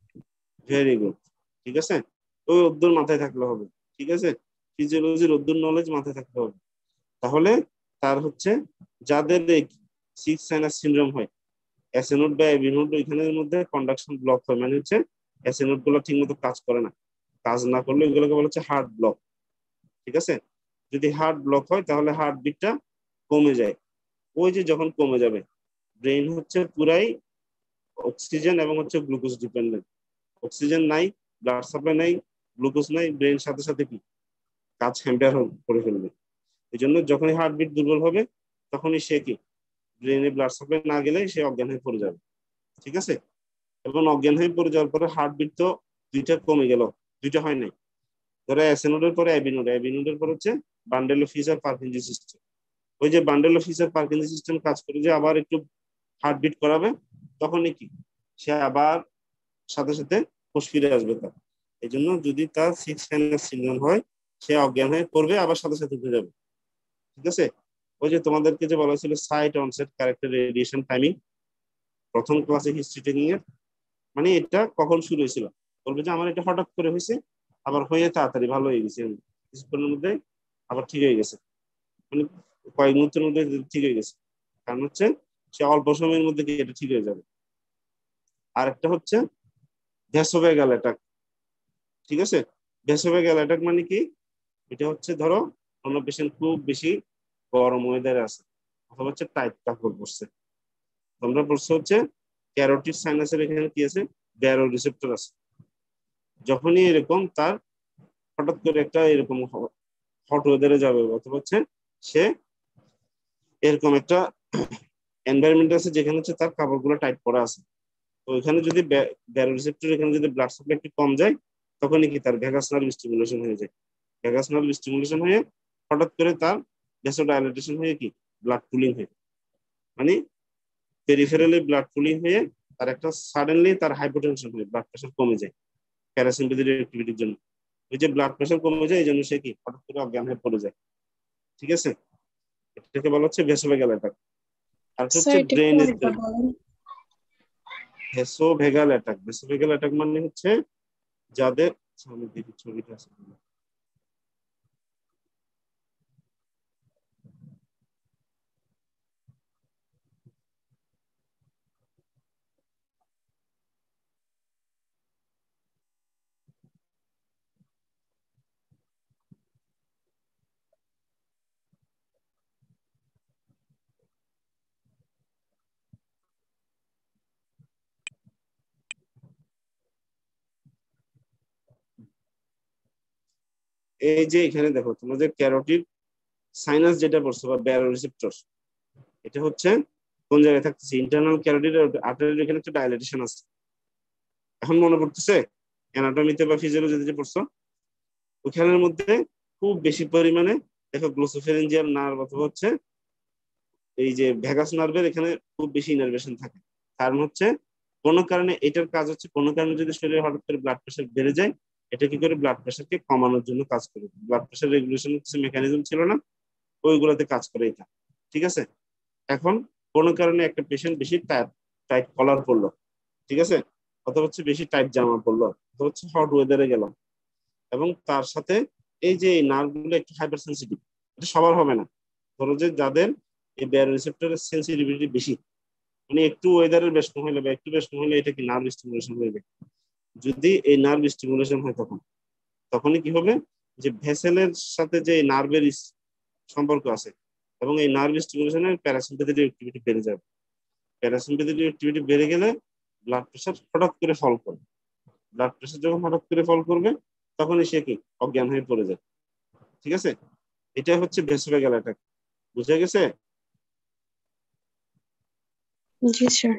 ভেরি গুড, ঠিক আছে, ওই অদ্দুর মাথায় থাকলে হবে। ঠিক আছে, ফিজিওলজির অদ্দুর নলেজ মাথায় থাকতে হবে। তাহলে তার হচ্ছে যাদের সিক্স সাইনাস সিনড্রোম হয়, এসএ নোড বা এভি নোড এখানের মধ্যে কন্ডাকশন ব্লক হয়, মানে হচ্ছে এসএ নোড গুলো ঠিক মতো কাজ করে না, কাজ না করলে এগুলোকে বলা হচ্ছে হার্ট ব্লক। ঠিক আছে, যদি হার্ট ব্লক হয় তাহলে হার্ট বিটটা কমে যায়। ওই যে যখন কমে যাবে, ব্রেন হচ্ছে পুরাই অক্সিজেন এবং হচ্ছে গ্লুকোজ ডিপেন্ডেন্ট, অক্সিজেন নাই, ব্লাড সাপ্লাই নাই, গ্লুকোজ নাই, ব্রেন সাথে সাথে কি কাজ হ্যাম্পার করে ফেলবে। এই জন্য যখনই হার্টবিট দুর্বল হবে তখনই সে কি ব্রেনে ব্লাড সাপ্লাই না গেলে সে অজ্ঞান হয়ে পড়ে যাবে। ঠিক আছে, এবং অজ্ঞান হয়ে পড়ে যাওয়ার পরে হার্টবিট তো দুইটা কমে গেল, দুইটা হয় নাই, ধরো অ্যাসেনোডের পরে অ্যাবিনোড, অ্যাবিনোডের পর হচ্ছে বান্ডেল অফ ফিজার পার্কিনজি সিস্টেম। ওই যে বান্ডেল অফ ফিজার পার্কিনজি সিস্টেম কাজ করে যে আবার একটু হার্টবিট করাবে, তখনই কি সে আবার সাথে সাথে হুঁশ ফিরে আসবে তার। এই জন্য যদি তার সিক্স সাইনাস সিনড্রোম হয় সে অজ্ঞান হয়ে পড়বে আবার সাথে সাথে উঠে যাবে। ঠিক আছে, ওই যে তোমাদেরকে যে বলা ছিল site onset character radiation timing প্রথম ক্লাসে হিস্ট্রি টেকিং এর, মানে এটা কখন শুরু হয়েছিল, বলবে যে আমার এটা হঠাৎ করে হয়েছে, আবার হয়ে তাড়াতাড়ি ভালো হয়ে গেছে, কিছুক্ষণের মধ্যে আবার ঠিক হয়ে গেছে, মানে কয়েক মুহূর্তের মধ্যে ঠিক হয়ে গেছে, কারণ হচ্ছে সে অল্প সময়ের মধ্যে কি এটা ঠিক হয়ে যাবে। আর একটা হচ্ছে ভ্যাসোভ্যাগাল অ্যাটাক। ঠিক আছে, ভ্যাসোভ্যাগাল অ্যাটাক মানে কি, এটা হচ্ছে ধরো কোনো পেশেন্ট খুব বেশি গরম ওয়েদারে আছে, অথবা হচ্ছে টাইট কাপড় পরছে, তোমরা পড়ছো হচ্ছে ক্যারোটিড সাইনাসের এখানে কি আছে, ব্যারো রিসেপ্টর আছে, যখনই এরকম তার হঠাৎ করে একটা এরকম হট ওয়েদারে যাবে, অথবা হচ্ছে সে এরকম একটা এনভায়রনমেন্ট আছে যেখানে হচ্ছে তার কাপড়গুলো টাইট করা আছে, তো এখানে যদি ব্যারো রিসেপ্টর এখানে যদি ব্লাড সাপ্লাই একটু কম যায়, তখনই কি তার ভ্যাগাস নার্ভ স্টিমুলেশন হয়ে যায়, ভ্যাগাস নার্ভ স্টিমুলেশন হয়ে হঠাৎ করে তার ভ্যাসোডাইলেটেশন হয়ে কি ব্লাড পুলিং হয়, মানে পেরিফেরালি ব্লাড পুলিং হয়ে তার একটা সাডেনলি তার হাইপোটেনশন হয়ে ব্লাড প্রেশার কমে যায় প্যারাসিম্পাথেটিক অ্যাক্টিভিটির জন্য। ওই যে ব্লাড প্রেশার কমে যায় এই জন্য সে কি হঠাৎ করে অজ্ঞান হয়ে পড়ে যায়। ঠিক আছে, এটাকে বলা হচ্ছে ভেসোভেগাল অ্যাটাক। আর একটা স্যার হচ্ছে এটা ব্রেন একটু আরেকবার বলেন। ভেসোভেগাল অ্যাটাক। ভেসোভেগাল অ্যাটাক মানে হচ্ছে যাদের, আমি দেখি ছবিটা আছে কিনা। এই যে এখানে দেখো তোমাদের ক্যারোটিড সাইনাস যেটা পড়ছো বা ব্যারোরিসেপ্টর, এটা হচ্ছে কোন জায়গায় থাকতেছে, ইন্টারনাল ক্যারোটিড আর্টারির এখানে একটা ডাইলেটেশন আছে। এখন মনে পড়তেছে অ্যানাটমিতে বা ফিজিওলজিতে যে পড়ছো, ওখানের মধ্যে খুব বেশি পরিমাণে দেখো গ্লোসোফেরেঞ্জিয়াল নার্ভ অথবা হচ্ছে এই যে ভ্যাগাস নার্ভের এখানে খুব বেশি ইনারভেশন থাকে। কারণ হচ্ছে কোনো কারণে এটার কাজ হচ্ছে কোনো কারণে যদি শরীরে হঠাৎ করে ব্লাড প্রেশার বেড়ে যায়, এটা কি করে ব্লাড প্রেশারকে কমানোর জন্য কাজ করে। ব্লাড প্রেশার রেগুলেশন কিছু মেকানিজম ছিল না, ওইগুলোতে কাজ করে এটা। ঠিক আছে, এখন কোনো কারণে একটা পেশেন্ট বেশি টাইট টাইট কলার পড়লো, ঠিক আছে, অথবা হচ্ছে বেশি টাইট জামা পড়লো, অথবা হচ্ছে হট ওয়েদারে গেলাম, এবং তার সাথে এই যে নার্ভ গুলো একটু হাইপার সেন্সিটিভ, এটা সবার হবে না। ধরো যে যাদের এই ব্যারো রিসেপ্টরের সেন্সিটিভিটি বেশি, মানে একটু ওয়েদারের বেশ কম হলে বা একটু বেশ কম হলে এটা কি নার্ভ স্টিমুলেশন হয়ে যায়। যদি এই নার্ভ স্টিমুলেশন হয় তখন তখনই কি হবে, যে ভেসেলের সাথে যে নার্ভের সম্পর্ক আছে এবং এই নার্ভ স্টিমুলেশনের প্যারাসিম্পাথেটিক অ্যাক্টিভিটি বেড়ে যাবে। প্যারাসিম্পাথেটিক অ্যাক্টিভিটি বেড়ে গেলে ব্লাড প্রেশার হঠাৎ করে ফল করবে। ব্লাড প্রেশার যখন হঠাৎ করে ফল করবে তখনই সে কি অজ্ঞান হয়ে পড়ে যায়। ঠিক আছে, এটা হচ্ছে ভেসোভেগাল অ্যাটাক। বুঝা গেছে? জি স্যার।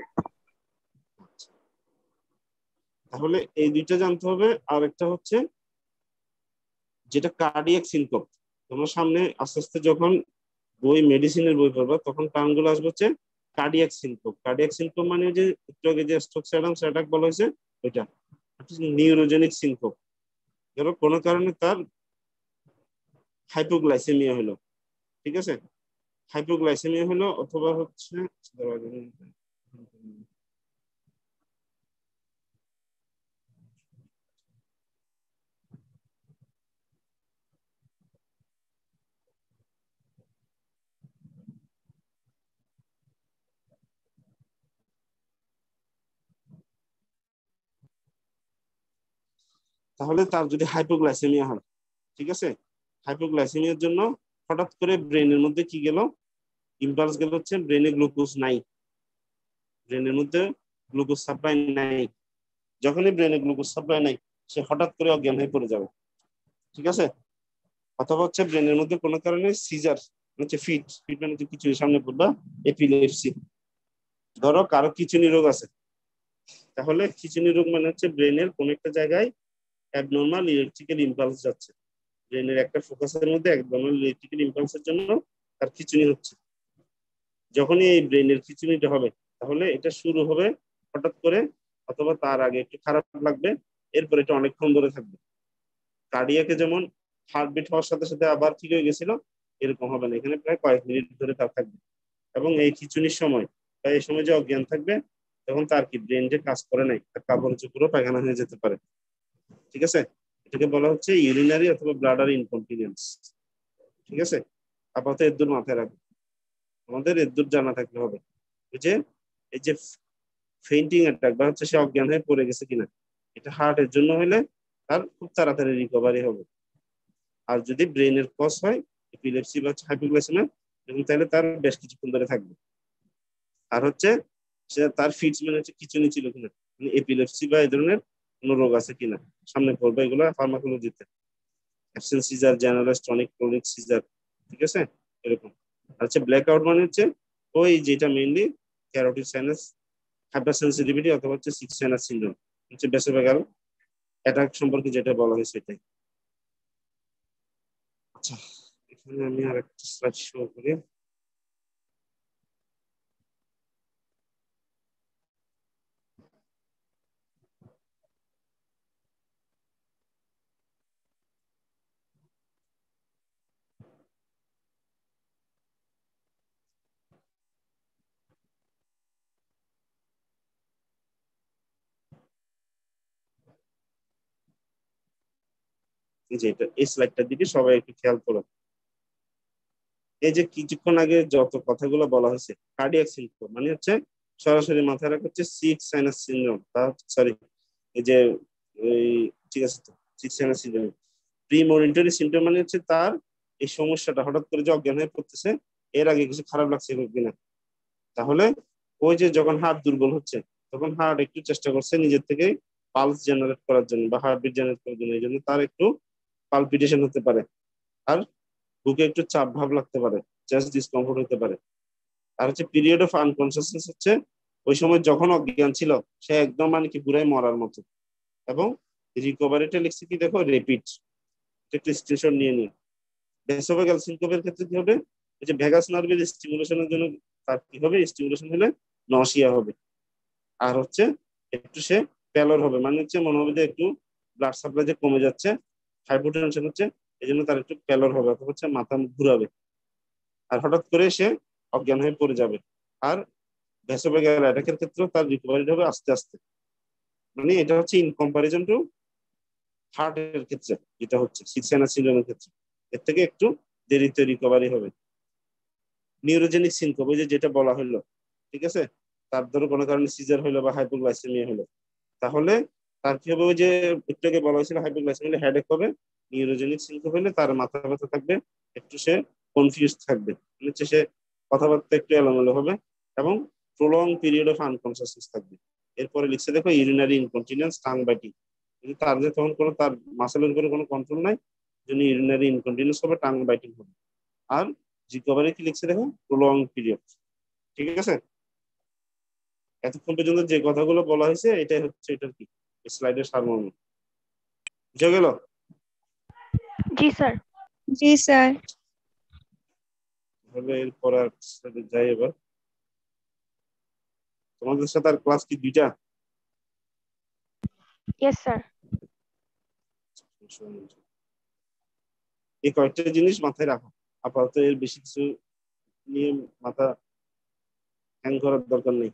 তাহলে এই দুইটা জানতে হবে। আর একটা হচ্ছে যেটা কার্ডিয়াক সিনকোপ। তোমরা সামনে আস্তে আস্তে যখন বই মেডিসিনের বই পড়বা তখন টার্মগুলো আসবে হচ্ছে কার্ডিয়াক সিনকোপ। কার্ডিয়াক সিনকোপ মানে যে একটু আগে যে স্ট্রোক সাইলেন্স অ্যাটাক বলা হয়েছে ওইটা। নিউরোজেনিক সিনকোপ, ধরো কোনো কারণে তার হাইপোগ্লাইসেমিয়া হলো, ঠিক আছে, হাইপোগ্লাইসেমিয়া হলো অথবা হচ্ছে, তাহলে তার যদি হাইপোগ্লাইসেমিয়া হয়, ঠিক আছে, হাইপোগ্লাইসেমিয়ার জন্য হঠাৎ করে ব্রেনের মধ্যে কি গেল, ইম্পালস গেল হচ্ছে ব্রেনে গ্লুকোজ নাই, ব্রেনের মধ্যে গ্লুকোজ সাপ্লাই নাই। যখনই ব্রেনে গ্লুকোজ সাপ্লাই নাই সে হঠাৎ করে অজ্ঞান হয়ে পড়ে যাবে। ঠিক আছে, অথবা হচ্ছে ব্রেনের মধ্যে কোনো কারণে সিজার হচ্ছে, ফিট ফিট মানে হচ্ছে কিছু সামনে পড়বা, এপিলেপসি। ধরো কারো খিঁচুনি রোগ আছে, তাহলে খিঁচুনি রোগ মানে হচ্ছে ব্রেনের কোন একটা জায়গায় অ্যাবনর্মাল ইলেকট্রিক্যাল ইম্পালস যাচ্ছে, ব্রেনের একটা ফোকাসের মধ্যে অ্যাবনর্মাল ইলেকট্রিক্যাল ইম্পালসের জন্য তার খিঁচুনি হচ্ছে। যখনই এই ব্রেনের খিঁচুনিটা হবে তাহলে এটা শুরু হবে হঠাৎ করে, অথবা তার আগে একটু খারাপ লাগবে, এরপর এটা অনেকক্ষণ ধরে থাকবে। কার্ডিয়াকে যেমন হার্টবিট হওয়ার সাথে সাথে আবার ঠিক হয়ে গেছিল, এরকম হবে না, এখানে প্রায় কয়েক মিনিট ধরে তার থাকবে। এবং এই খিঁচুনির সময় বা এই সময় যে অজ্ঞান থাকবে তখন তার কি ব্রেন যে কাজ করে নাই, তার কাপড় চোপড়ও পায়খানা হয়ে যেতে পারে। ঠিক আছে, এটাকে বলা হচ্ছে ইউরিনারি অথবা ব্লাডার ইনকন্টিনেন্স। ঠিক আছে, আপাতত এর মাথায় রাখবে, আমাদের এর জানা থাকতে হবে যে এই যে ফেইন্টিং অ্যাটাক বা হচ্ছে সে অজ্ঞান হয়ে পড়ে গেছে কিনা, এটা হার্টের জন্য হলে তার খুব তাড়াতাড়ি রিকভারি হবে। আর যদি ব্রেনের কজ হয় এপিলেপসি বা হাইপোগ্লাইসেমিয়া, তাহলে তার বেশ কিছুক্ষণ ধরে থাকবে। আর হচ্ছে সে তার ফিটস মানে হচ্ছে খিঁচুনি ছিল কিনা, মানে এপিলেপসি বা এই ধরনের কোনো রোগ আছে কিনা সামনে পড়বে, এগুলো ফার্মাকোলজিতে absent seizure, general tonic chronic seizure. ঠিক আছে, এরকম। আর হচ্ছে ব্ল্যাক আউট মানে হচ্ছে ওই যেটা মেইনলি ক্যারোটিড সাইনাস হাইপারসেনসিটিভিটি অথবা হচ্ছে সিক্স সাইনাস সিনড্রোম হচ্ছে ভেসোভেগাল অ্যাটাক সম্পর্কে যেটা বলা হয় সেটাই। আচ্ছা, এখানে আমি আর একটা স্লাইড শো করি। যে এটা এই স্লাইডটার দিকে সবাই একটু খেয়াল করো। এই যে কিছুক্ষণ আগে যত কথাগুলো বলা হয়েছে, কার্ডিয়াক সিনকোপ মানে হচ্ছে সরাসরি মাথায় রাখা হচ্ছে সিক্স সাইনাস সিনড্রোম, তা সরি এই যে এই ঠিক আছে তো six sinus syndrome premonitory symptom মানে হচ্ছে তার এই সমস্যাটা হঠাৎ করে যে অজ্ঞান হয়ে পড়তেছে, এর আগে কিছু খারাপ লাগছে কিনা। তাহলে ওই যে যখন হার্ট দুর্বল হচ্ছে তখন হার্ট একটু চেষ্টা করছে নিজের থেকে পালস জেনারেট করার জন্য বা হার্টবিট জেনারেট করার জন্য, এই জন্য তার একটু পালপিটেশন হতে পারে, আর বুকে একটু চাপ ভাব লাগতে পারে, চেস্ট ডিসকমফোর্ট হতে পারে। আর হচ্ছে পিরিয়ড অফ আনকনসিয়াসনেস হচ্ছে ওই সময় যখন অজ্ঞান ছিল সে একদম মানে কি পুরাই মরার মতো। এবং রিকভারিটা লিখছে কি দেখো রেপিড, একটু স্ক্রিনশট নিয়ে নিও। ভেসোভেগাল সিনকোপের ক্ষেত্রে কি হবে, এই যে ভেগাস নার্ভের স্টিমুলেশনের জন্য তার কি হবে, স্টিমুলেশন হলে নসিয়া হবে, আর হচ্ছে একটু সে প্যালর হবে, মানে হচ্ছে মনে হবে যে একটু ব্লাড সাপ্লাই যে কমে যাচ্ছে, হাইপোটেনশন হচ্ছে, এই জন্য তার একটু প্যালর হবে অথবা হচ্ছে মাথা ঘুরাবে, আর হঠাৎ করে সে অজ্ঞান হয়ে পড়ে যাবে। আর ভেসোভেগাল অ্যাটাকের ক্ষেত্রে তার রিকভারি হবে আস্তে আস্তে, মানে এটা হচ্ছে ইন কম্পারিজন টু হার্টের ক্ষেত্রে যেটা হচ্ছে সিক্স সাইনাস সিনড্রোমের ক্ষেত্রে এর থেকে একটু দেরিতে রিকভারি হবে। নিউরোজেনিক সিনকোপ ওই যে যেটা বলা হলো, ঠিক আছে, তার ধরো কোনো কারণে সিজার হলো বা হাইপোগ্লাইসেমিয়া হলো, তাহলে তার কি হবে, ওই যে একটু আগে বলা হয়েছিল হাইপোগ্লাইসেমিয়া হেডেক হবে, নিউরোজেনিক সিনকোপ হলে তার মাথা ব্যথা থাকবে, একটু সে কনফিউজ থাকবে, মানে হচ্ছে সে কথাবার্তা একটু এলোমেলো হবে এবং প্রলং পিরিয়ড অফ আনকনসিয়াসনেস থাকবে। এরপরে লিখছে দেখো ইউরিনারি ইনকন্টিনেন্স, টাং বাইটিং, কিন্তু তার যে তখন কোনো তার মাসেলের উপরে কোনো কন্ট্রোল নাই, জন্য ইউরিনারি ইনকন্টিনেন্স হবে, টাং বাইটিং হবে। আর রিকভারি কি লিখছে দেখো প্রলং পিরিয়ড। ঠিক আছে, এতক্ষণ পর্যন্ত যে কথাগুলো বলা হয়েছে এটাই হচ্ছে এটার কি স্লাইডের সারমর্ম। বুঝা গেল? জি স্যার। জি স্যার। তাহলে এরপর আর স্লাইডে যাই এবার। তোমাদের সাথে আর ক্লাস কি দুইটা? Yes sir. এই কয়েকটা জিনিস মাথায় রাখো আপাতত, এর বেশি কিছু নিয়ে মাথা হ্যাং করার দরকার নেই।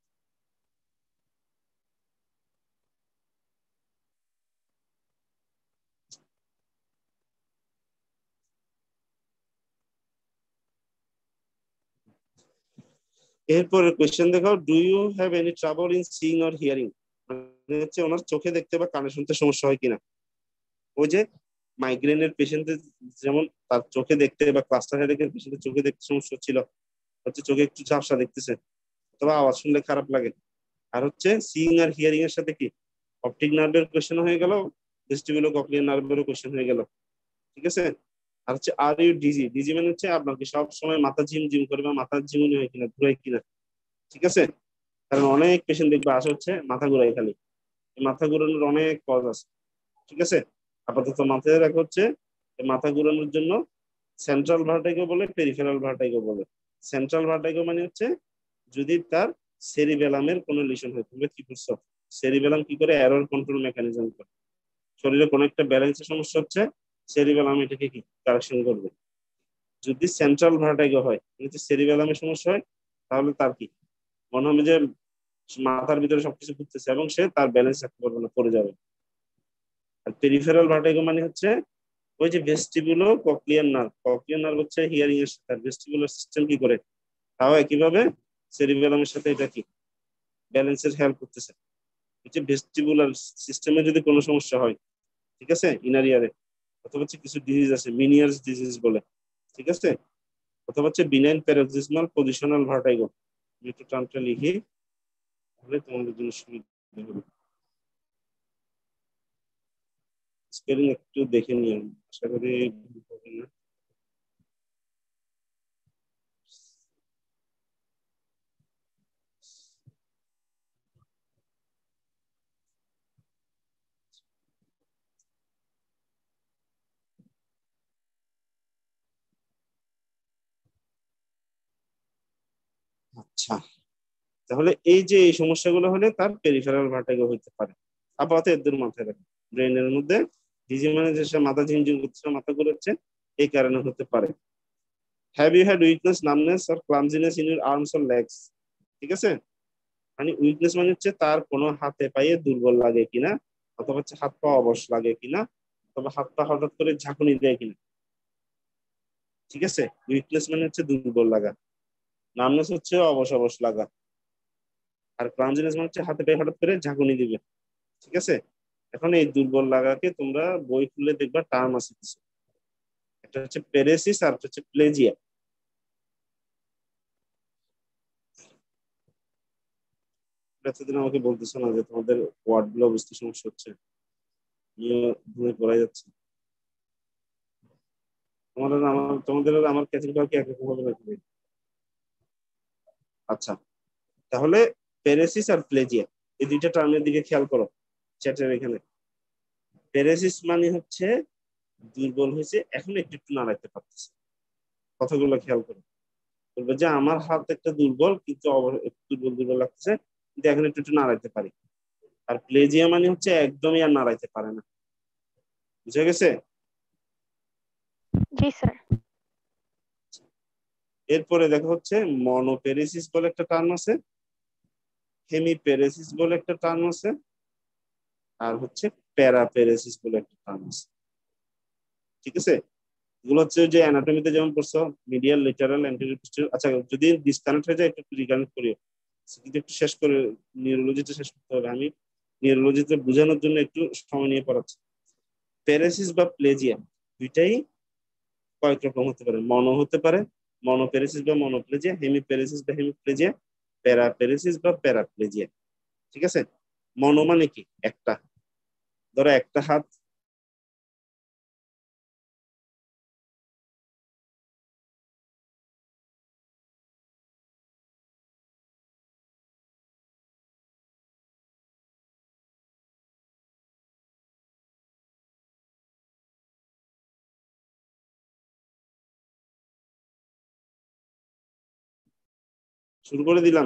এরপরে কোয়েশ্চেন দেখাও, do you have any trouble in seeing or hearing, মানে হচ্ছে ওনার চোখে দেখতে বা কানে শুনতে সমস্যা হয় কিনা। ওই যে মাইগ্রেনের পেশেন্টের যেমন তার চোখে দেখতে বা ক্লাস্টার হেডেকের পেশেন্টের চোখে দেখতে সমস্যা ছিল, হচ্ছে চোখে একটু ঝাপসা দেখতেছে অথবা আওয়াজ শুনলে খারাপ লাগে। আর হচ্ছে সিইং আর হিয়ারিং এর সাথে কি অপটিক নার্ভের কোয়েশ্চেন হয়ে গেল, ভেস্টিবুলো কক্লিয়ার নার্ভেরও কোয়েশ্চেন হয়ে গেল। ঠিক আছে, আর হচ্ছে আর ইউ ডিজি, ডিজি মানে হচ্ছে আপনার কি সব সময় মাথা ঝিম ঝিম করে বা মাথা ঝিমুনি হয় কিনা, ঘুরায় কিনা। ঠিক আছে, কারণ অনেক পেশেন্ট দেখবে আসে হচ্ছে মাথা ঘুরায় খালি, মাথা ঘুরানোর অনেক কজ আছে। ঠিক আছে, আপাতত মাথায় রাখা হচ্ছে মাথা ঘুরানোর জন্য সেন্ট্রাল ভার্টাইগো বলে, পেরিফেরাল ভার্টাইগো বলে। সেন্ট্রাল ভার্টাইগো মানে হচ্ছে যদি তার সেরিবেলামের কোনো লিশন হয়, তুমি কি বুঝছো, সেরিবেলাম কি করে এরর কন্ট্রোল মেকানিজম করে, শরীরে কোনো একটা ব্যালেন্সের সমস্যা হচ্ছে, সেরিবেলাম এটাকে কি কারেকশন করবে। যদি সেন্ট্রাল ভার্টাইগো হয় মানে সেরিবেলামের সমস্যা হয়, তাহলে তার কি মনে হবে যে মাথার ভিতরে সবকিছু ঘুরতেছে এবং সে তার ব্যালেন্স রাখতে পারবে না, পড়ে যাবে। আর পেরিফেরাল ভার্টাইগো মানে হচ্ছে ওই যে vestibulo cochlear nerve, cochlear nerve হচ্ছে হিয়ারিং এর সাথে, ভেস্টিবুলার সিস্টেম কি করে, তাও একইভাবে সেরিবেলামের সাথে এটা কি ব্যালেন্সের হেল্প করতেছে। হচ্ছে ভেস্টিবুলার সিস্টেমে যদি কোনো সমস্যা হয়, ঠিক আছে, ইনার ইয়ারে, অথবা হচ্ছে কিছু ডিজিজ আছে মিনিয়ার্স ডিজিজ বলে, ঠিক আছে, অথবা হচ্ছে বিনাইন প্যারক্সিসমাল পজিশনাল ভার্টাইগো, একটু টার্মটা লিখি তাহলে তোমাদের জন্য সুবিধা হবে। স্পেলিং একটু দেখে নিও, আশা করি ভুল হবে না। আচ্ছা, তাহলে এই যে এই সমস্যাগুলো হলে তার পেরিফেরাল ভার্টিগো হইতে পারে। আপাতত এদের মাথায় রাখো, ব্রেনের মধ্যে ডিজি মানে যে সে মাথা ঝিমঝিম করছে, মাথা ঘুরাচ্ছে, এই কারণে হতে পারে। Have you had weakness, numbness or clumsiness in your arms or legs, ঠিক আছে, মানে উইকনেস মানে হচ্ছে তার কোনো হাতে পায়ে দুর্বল লাগে কিনা, অথবা হচ্ছে হাত পা অবশ লাগে কিনা, তবে হাত পা হঠাৎ করে ঝাঁকুনি দেয় কিনা, ঠিক আছে। উইকনেস মানে হচ্ছে দুর্বল লাগা, নামনেস হচ্ছে অবশ অবশ লাগা, আর ক্লামজিনেস মানে হচ্ছে হাতে পায়ে হঠাৎ করে ঝাঁকুনি দিবে, ঠিক আছে। এখন এই দুর্বল লাগাকে তোমরা বই খুলে দেখবা টার্ম আছে কিছু, একটা হচ্ছে প্যারেসিস আর একটা হচ্ছে প্লেজিয়া। এতদিন আমাকে বলতেছো না যে তোমাদের ওয়ার্ড গুলো বুঝতে সমস্যা হচ্ছে, ঘুরে পড়া যাচ্ছে। তোমাদের আমার তোমাদের আর আমার ক্যাথিড্রাল কি একরকম হবে নাকি? আচ্ছা, তাহলে প্যারেসিস আর প্লেজিয়া এই দুইটা টার্মের দিকে খেয়াল করো চ্যাটের এখানে। প্যারেসিস মানে হচ্ছে দুর্বল হয়েছে, এখন একটু একটু নাড়াইতে পারতেছে, কথাগুলো খেয়াল করো। বলবে যে আমার হাত একটা দুর্বল, কিন্তু একটু দুর্বল দুর্বল লাগতেছে, কিন্তু এখন একটু একটু নাড়াইতে পারি। আর প্লেজিয়া মানে হচ্ছে একদমই আর নাড়াইতে পারে না, বুঝে গেছে? জি স্যার। এরপরে দেখা হচ্ছে মনোপেরেসিস বলে একটা টার্ম আছে, হেমিপেরেসিস বলে একটা টার্ম আছে, আর হচ্ছে প্যারাপেরেসিস বলে একটা টার্ম আছে, ঠিক আছে। এগুলো হচ্ছে যে অ্যানাটমিতে যেমন পড়ছো মিডিয়াল, লেটারাল, অ্যান্টেরিয়র, পোস্টেরিয়র। আচ্ছা যদি ডিসকানেক্ট হয়ে যায় একটু রিকানেক্ট করিও, কিন্তু একটু শেষ করে নিউরোলজিতে শেষ করতে হবে। আমি নিউরোলজিতে বোঝানোর জন্য একটু সময় নিয়ে পড়াচ্ছি। প্যারেসিস বা প্লেজিয়া দুইটাই কয়েক রকম হতে পারে, মনো হতে পারে, মনোপেরেসিস বা মনোপ্লেজিয়া, হেমিপেরেসিস বা হেমিপ্লেজিয়া, প্যারাপেরেসিস বা প্যারাপ্লেজিয়া, ঠিক আছে। মনো মানে কি? একটা, ধরো একটা হাত শুরু করে দিলাম,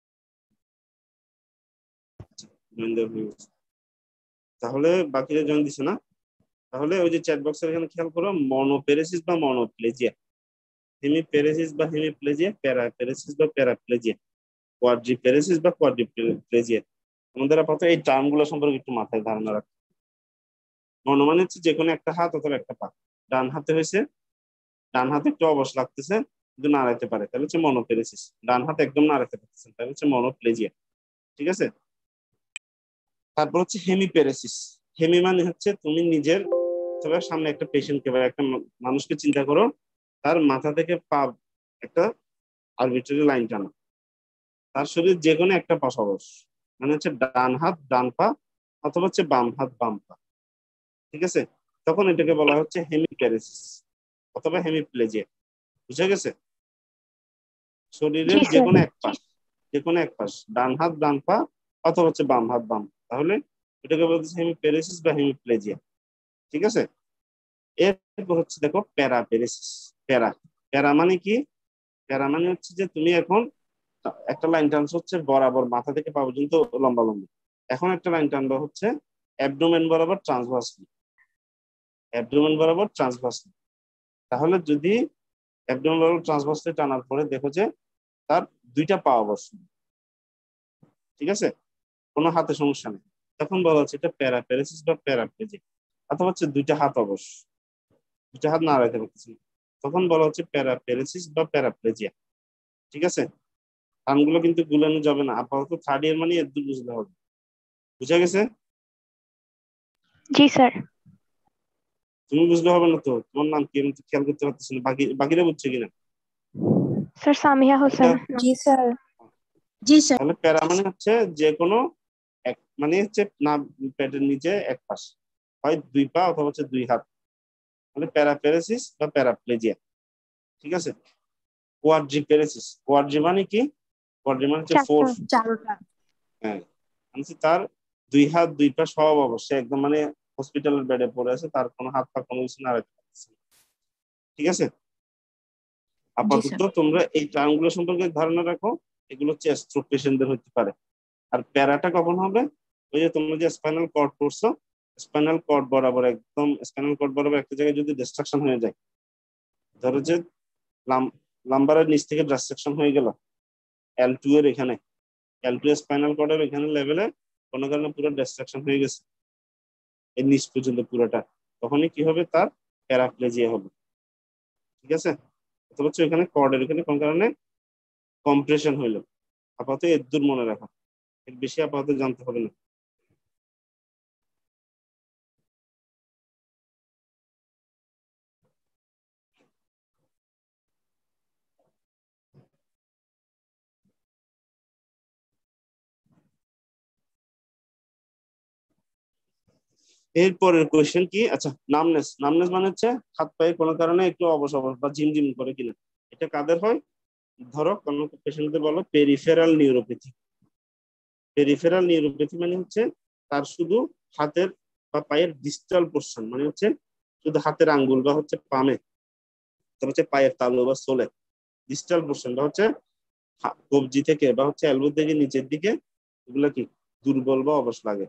তাহলে বাকিরা জয়েন দিছে না? তাহলে ওই যে চ্যাট বক্সের এখানে খেয়াল করো, মনোপেরেসিস বা মনোপ্লেজিয়া, হেমিপেরেসিস বা হেমিপ্লেজিয়া, প্যারাপেরেসিস বা প্যারাপ্লেজিয়া, কোয়াড্রিপেরেসিস বা কোয়াড্রিপ্লেজিয়া। আমাদের আপাতত এই টার্ম গুলো সম্পর্কে একটু মাথায় ধারণা রাখো। মনো মানে হচ্ছে যে কোনো একটা হাত অথবা একটা পা, ডান হাতে হয়েছে, ডান হাতে একটু অবশ লাগতেছে কিন্তু নাড়াইতে পারে, তাহলে হচ্ছে মনোপেরেসিস। ডান হাতে একদম নাড়াইতে পারতেছেন, তাহলে হচ্ছে মনোপ্লেজিয়া, ঠিক আছে। তারপর হচ্ছে হেমিপেরেসিস। হেমি মানে হচ্ছে তুমি নিজের অথবা সামনে একটা পেশেন্টকে বা একটা মানুষকে চিন্তা করো, তার মাথা থেকে পা একটা আরবিট্রারি লাইন টানা, তার শরীর যে কোনো একটা পাশ অবশ, মানে হচ্ছে ডান হাত ডান পা অথবা হচ্ছে বাম হাত বাম পা, ঠিক আছে। তখন এটাকে বলা হচ্ছে হেমিপ্যারেসিস অথবা হেমিপ্লেজিয়া, বুঝে গেছে? জি শরীরের যে স্যার। কোনো এক পাশ, যে কোনো এক পাশ, ডান হাত ডান পা অথবা হচ্ছে বাম হাত বাম, তাহলে এটাকে বলতেছে হেমিপ্যারেসিস বা হেমিপ্লেজিয়া, ঠিক আছে। এরপর হচ্ছে দেখো প্যারাপেরেসিস। প্যারা প্যারা মানে কি? প্যারা মানে হচ্ছে যে তুমি এখন একটা লাইন টানছো হচ্ছে বরাবর মাথা থেকে পা পর্যন্ত লম্বা লম্বা, এখন একটা লাইন টানবা হচ্ছে অ্যাবডোমেন বরাবর ট্রান্সভার্সলি, অ্যাবডোমেন বরাবর ট্রান্সভার্সলি। তাহলে যদি অ্যাবডোমেন বরাবর ট্রান্সভার্সলি টানার পরে দেখো যে তার দুইটা পা অবশ্য, ঠিক আছে, কোনো হাতে সমস্যা নেই, তখন বলা হচ্ছে এটা প্যারাপ্যারেসিস বা প্যারাপ্লেজিয়া। অথবা হচ্ছে দুইটা হাত অবশ, দুইটা হাত নাড়াইতে পারতেছে না, তখন বলা হচ্ছে প্যারাপ্যারেসিস বা প্যারাপ্লেজিয়া, ঠিক আছে। টার্মগুলো কিন্তু গুলানো যাবে না, আপাতত থার্ড ইয়ার মানে এর বুঝতে হবে, বুঝা গেছে? জি স্যার। তুমি বুঝলে হবে না তো, তোমার নাম কি আমি তো খেয়াল করতে পারতেছি না, বাকি বাকিরা বুঝছে কিনা? স্যার সামিয়া হোসেন। জি স্যার। জি স্যার। তাহলে প্যারা মানে হচ্ছে যে কোনো এক, মানে হচ্ছে না পেটের নিচে এক পাশ, হয় দুই পা অথবা হচ্ছে দুই হাত, মানে প্যারাপ্যারেসিস বা প্যারাপ্লেজিয়া, ঠিক আছে। কোয়াড্রিপ্যারেসিস, কোয়াড্রি মানে কি? কোয়াড্রি মানে হচ্ছে ফোর, চারটা। চারোটা। হ্যাঁ, মানে তার দুই হাত দুই পা সব অবশ্যই একদম মানে হসপিটালের বেডে পড়ে আছে, তার কোনো হাত পা কোনো কিছু নাড়াতে পারতেছে না, ঠিক আছে। জি আপাতত স্যার। তোমরা এই টার্মগুলো সম্পর্কে ধারণা রাখো, এগুলো হচ্ছে স্ট্রোক পেশেন্টদের হতে পারে। আর প্যারাটা কখন হবে? ওই যে তোমরা যে স্পাইনাল কর্ড পড়ছো, স্পাইনাল কর্ড বরাবর একদম স্পাইনাল কর্ড বরাবর একটা জায়গায় যদি ডিস্ট্রাকশন হয়ে যায়, ধরো যে লাম্বারের নিচ থেকে ডিস্ট্রাকশন হয়ে গেল এল টু এর এখানে, এল টু স্পাইনাল কর্ডের এখানে লেভেলে কোনো কারণে পুরো ডিস্ট্রাকশন হয়ে গেছে এই নিচ পর্যন্ত পুরোটা, তখনই কি হবে, তার প্যারাপ্লেজিয়া হবে। ঠিক আছে, অথবা হচ্ছে এখানে কর্ডের এখানে কোন কারণে কম্প্রেশন হইলো। আপাতত এর দূর মনে রাখা, এর বেশি আপাতত জানতে হবে না। এরপরের কোয়েশ্চেন কি, আচ্ছা নামনেস। নামনেস মানে হচ্ছে হাত পায়ে কোনো কারণে একটু অবশ অবশ বা ঝিমঝিম করে কিনা, এটা কাদের হয়? ধরো কোনো পেশেন্টদের বলো পেরিফেরাল নিউরোপ্যাথি। পেরিফেরাল নিউরোপ্যাথি মানে হচ্ছে তার শুধু হাতের বা পায়ের ডিস্টাল পোর্শন, মানে হচ্ছে শুধু হাতের আঙ্গুল বা হচ্ছে পামে, তারপর হচ্ছে পায়ের তালু বা সোলে ডিস্টাল পোর্শন বা হচ্ছে কবজি থেকে বা হচ্ছে এলবো থেকে নিচের দিকে, এগুলো কি দুর্বল বা অবশ লাগে।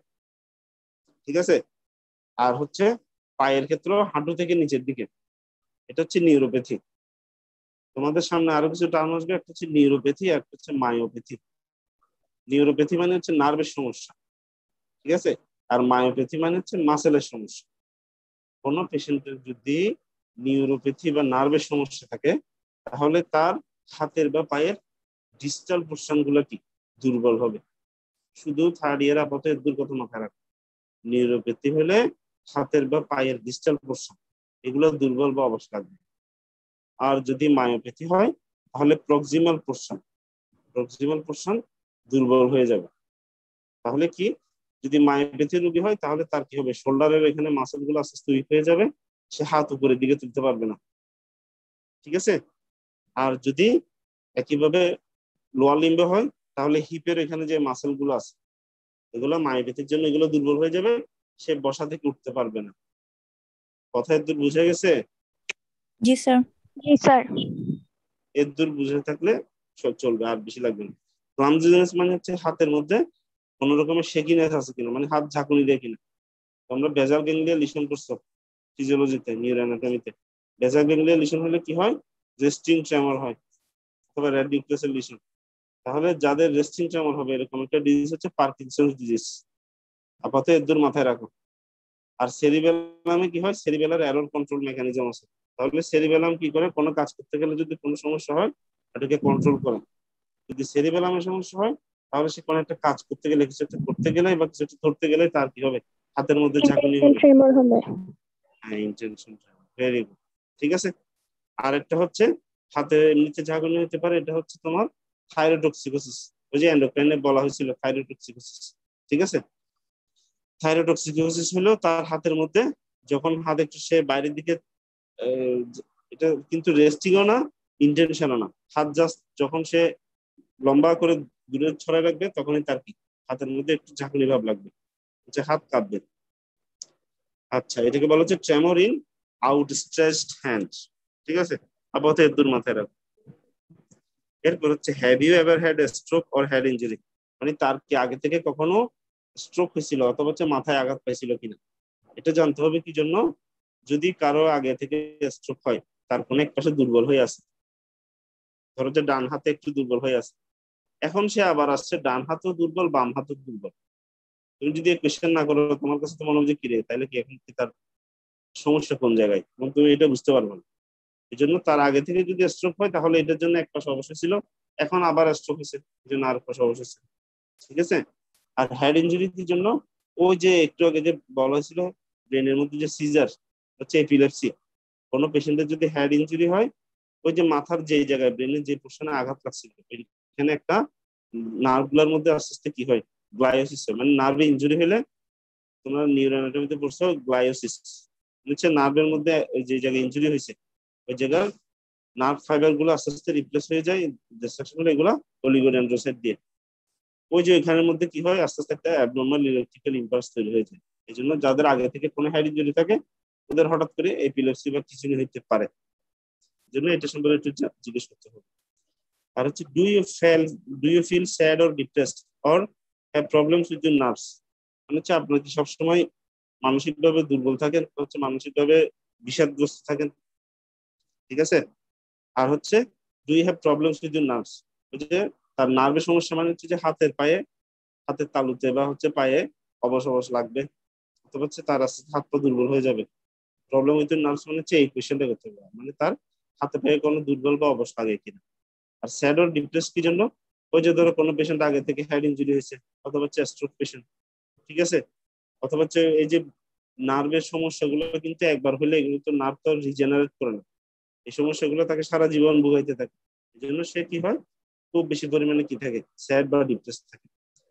ঠিক আছে, আর হচ্ছে পায়ের ক্ষেত্রে হাঁটু থেকে নিচের দিকে, এটা হচ্ছে নিউরোপ্যাথি। তোমাদের সামনে আরো কিছু টার্ম আসবে, একটা হচ্ছে নিউরোপ্যাথি, একটা হচ্ছে মায়োপ্যাথি। নিউরোপ্যাথি মানে হচ্ছে নার্ভের সমস্যা, ঠিক আছে, আর মায়োপ্যাথি মানে হচ্ছে মাসেলের সমস্যা। কোনো পেশেন্টের যদি নিউরোপ্যাথি বা নার্ভের সমস্যা থাকে, তাহলে তার হাতের বা পায়ের ডিস্টাল পোর্শন গুলো কি দুর্বল হবে। শুধু থার্ড ইয়ার আপাতত এর দূর কথা মাথায় রাখো, নিউরোপ্যাথি হলে হাতের বা পায়ের ডিস্টাল পোর্শন এগুলো দুর্বল বা অবশ লাগবে। আর যদি মায়োপ্যাথি হয় তাহলে প্রক্সিমাল পোর্শন প্রক্সিমাল পোর্শন দুর্বল হয়ে যাবে। তাহলে কি, যদি মায়োপ্যাথি রোগী হয় তাহলে তার কি হবে, শোল্ডারের এখানে মাসেল গুলো আস্তে আস্তে উইক হয়ে যাবে, সে হাত উপরের দিকে তুলতে পারবে না। ঠিক আছে, আর যদি একইভাবে লোয়ার লিম্বে হয় তাহলে হিপের এখানে যে মাসেল গুলো আছে এগুলো মায়োপ্যাথির জন্য এগুলো দুর্বল হয়ে যাবে, সে বসা থেকে উঠতে পারবে না। কথা এর দূর বুঝে গেছে? জি স্যার। জি স্যার। এর দূর বুঝে থাকলে সব চলবে, আর বেশি লাগবে না। ক্লামজিনেস মানে হচ্ছে হাতের মধ্যে কোন রকমের শেকিনেস আছে কিনা, মানে হাত ঝাঁকুনি দেয় কিনা। তোমরা বেজাল গ্যাংলিয়া লিশন করছো ফিজিওলজিতে, নিউরোঅ্যানাটমিতে। বেজাল গ্যাংলিয়া লিশন হলে কি হয়, রেস্টিং ট্রেমর হয়, অথবা রেড নিউক্লিয়াসের লিশন। তাহলে যাদের রেস্টিং ট্রেমর হবে এরকম একটা ডিজিজ হচ্ছে পার্কিনসন্স ডিজিজ। আপাতত এর দূর মাথায় রাখো। আর সেরিবেলামে কি হয়, সেরিবেলার এরর কন্ট্রোল মেকানিজম আছে। তাহলে সেরিবেলাম কি করে, কোনো কাজ করতে গেলে যদি কোনো সমস্যা হয় এটাকে কন্ট্রোল করে। যদি সেরিবেলামের সমস্যা হয় তাহলে সে কোনো একটা কাজ করতে গেলে, কিছু একটা করতে গেলে বা কিছু একটা ধরতে গেলে তার কি হবে, হাতের মধ্যে ঝাঁকুনি ইন্টেনশন হবে। ট্রেমর হবে। হ্যাঁ, ইন্টেনশন। Very good. ঠিক আছে, আর একটা হচ্ছে হাতে নিচে ঝাঁকুনি হতে পারে, এটা হচ্ছে তোমার থাইরোটক্সিকোসিস। ওই যে এন্ডোক্রাইনে বলা হয়েছিল থাইরোটক্সিকোসিস। ঠিক আছে, থাইরোটক্সিকোসিস হলো তার হাতের মধ্যে যখন হাত একটু সে বাইরের দিকে, এটা কিন্তু রেস্টিংও না ইন্টেনশনও না, হাত জাস্ট যখন সে লম্বা করে দূরে ছড়ায় রাখবে তখনই তার কি হাতের মধ্যে একটু ঝাঁকুনি ভাব লাগবে, হচ্ছে হাত কাঁপবে। আচ্ছা, এটাকে বলা হচ্ছে ট্রেমর ইন আউটস্ট্রেচড হ্যান্ড। ঠিক আছে, আপাতত এর দূর মাথায় রাখো। এরপর হচ্ছে have you ever had a stroke or head injury, মানে তার কি আগে থেকে কখনো স্ট্রোক হয়েছিল অথবা হচ্ছে মাথায় আঘাত পাইছিল কিনা। এটা জানতে হবে কি জন্য, যদি কারো আগে থেকে স্ট্রোক হয় তার কোনো এক পাশে দুর্বল হয়ে আছে, ধরো যে ডান হাতে একটু দুর্বল হয়ে আছে, এখন সে আবার আসছে ডান হাতও দুর্বল বাম হাতও দুর্বল। তুমি যদি কোয়েশ্চেন না করো, তোমার কাছে তো মনে হবে যে কিরে তাহলে কি এখন কি তার সমস্যা কোন জায়গায়, এবং তুমি এটা বুঝতে পারবে না। এই জন্য তার আগে থেকে যদি স্ট্রোক হয় তাহলে এটার জন্য এক পাশে অবশ্যই ছিল, এখন আবার স্ট্রোক হয়েছে এই জন্য আর পাশে অবশ্যই ছিল। ঠিক আছে, আর হেড ইনজুরির জন্য ওই যে একটু আগে যে বলা হয়েছিল ব্রেনের মধ্যে যে সিজার হচ্ছে এপিলেপসি, কোনো পেশেন্টের যদি হেড ইনজুরি হয়, ওই যে মাথার যে জায়গায় ব্রেনের যে পোর্শনে আঘাত লাগছিল এখানে একটা নার্ভ গুলার মধ্যে আস্তে আস্তে কি হয়, গ্লায়োসিস হয়। মানে নার্ভে ইনজুরি হলে, তোমরা নিউরোঅ্যানাটমিতে পড়ছো গ্লায়োসিস, হচ্ছে নার্ভের মধ্যে যে জায়গায় ইনজুরি হয়েছে ওই জায়গার নার্ভ ফাইবার গুলো আস্তে আস্তে রিপ্লেস হয়ে যায়, ডিস্ট্রাকশন হলে এগুলো অলিগোডেন্ড্রোসাইট দিয়ে। ওই যে ওইখানের মধ্যে কি হয়, আস্তে আস্তে একটা অ্যাবনর্মাল ইলেকট্রিক্যাল ইম্পালস তৈরি হয়ে যায়। এই জন্য যাদের আগে থেকে কোনো হেড ইনজুরি থাকে ওদের হঠাৎ করে এপিলেপসি বা খিঁচুনি হইতে পারে, জন্য এটা সম্পর্কে একটু জিজ্ঞেস করতে হবে। আর হচ্ছে do you fell do you feel sad or depressed or have problems with your nerves, মানে হচ্ছে আপনার কি সবসময় মানসিকভাবে দুর্বল থাকেন, হচ্ছে মানসিকভাবে বিষাদগ্রস্ত থাকেন। ঠিক আছে, আর হচ্ছে do you have problems with your nerves, ওই যে তার নার্ভের সমস্যা মানে হচ্ছে যে হাতের পায়ে হাতের তালুতে বা হচ্ছে পায়ে অবশ অবশ লাগবে, অথবা হচ্ছে তার আস্তে হাত পা দুর্বল হয়ে যাবে। প্রবলেম উইথ নার্ভস মানে হচ্ছে এই কোয়েশ্চেনটা করতে হবে, মানে তার হাতে পায়ে কোনো দুর্বল বা অবশ লাগে কিনা। আর স্যাড অর ডিপ্রেস কি জন্য? ওই যে ধরো কোনো পেশেন্ট আগে থেকে হেড ইনজুরি হয়েছে, অথবা হচ্ছে স্ট্রোক পেশেন্ট, ঠিক আছে, অথবা হচ্ছে এই যে নার্ভের সমস্যাগুলো কিন্তু একবার হলে এগুলো তো নার্ভ তো রিজেনারেট করে না, এই সমস্যাগুলো তাকে সারা জীবন ভুগাইতে থাকে। এই জন্য সে কি হয়, খুব বেশি পরিমাণে কি থাকে, স্যাড বা ডিপ্রেস থাকে।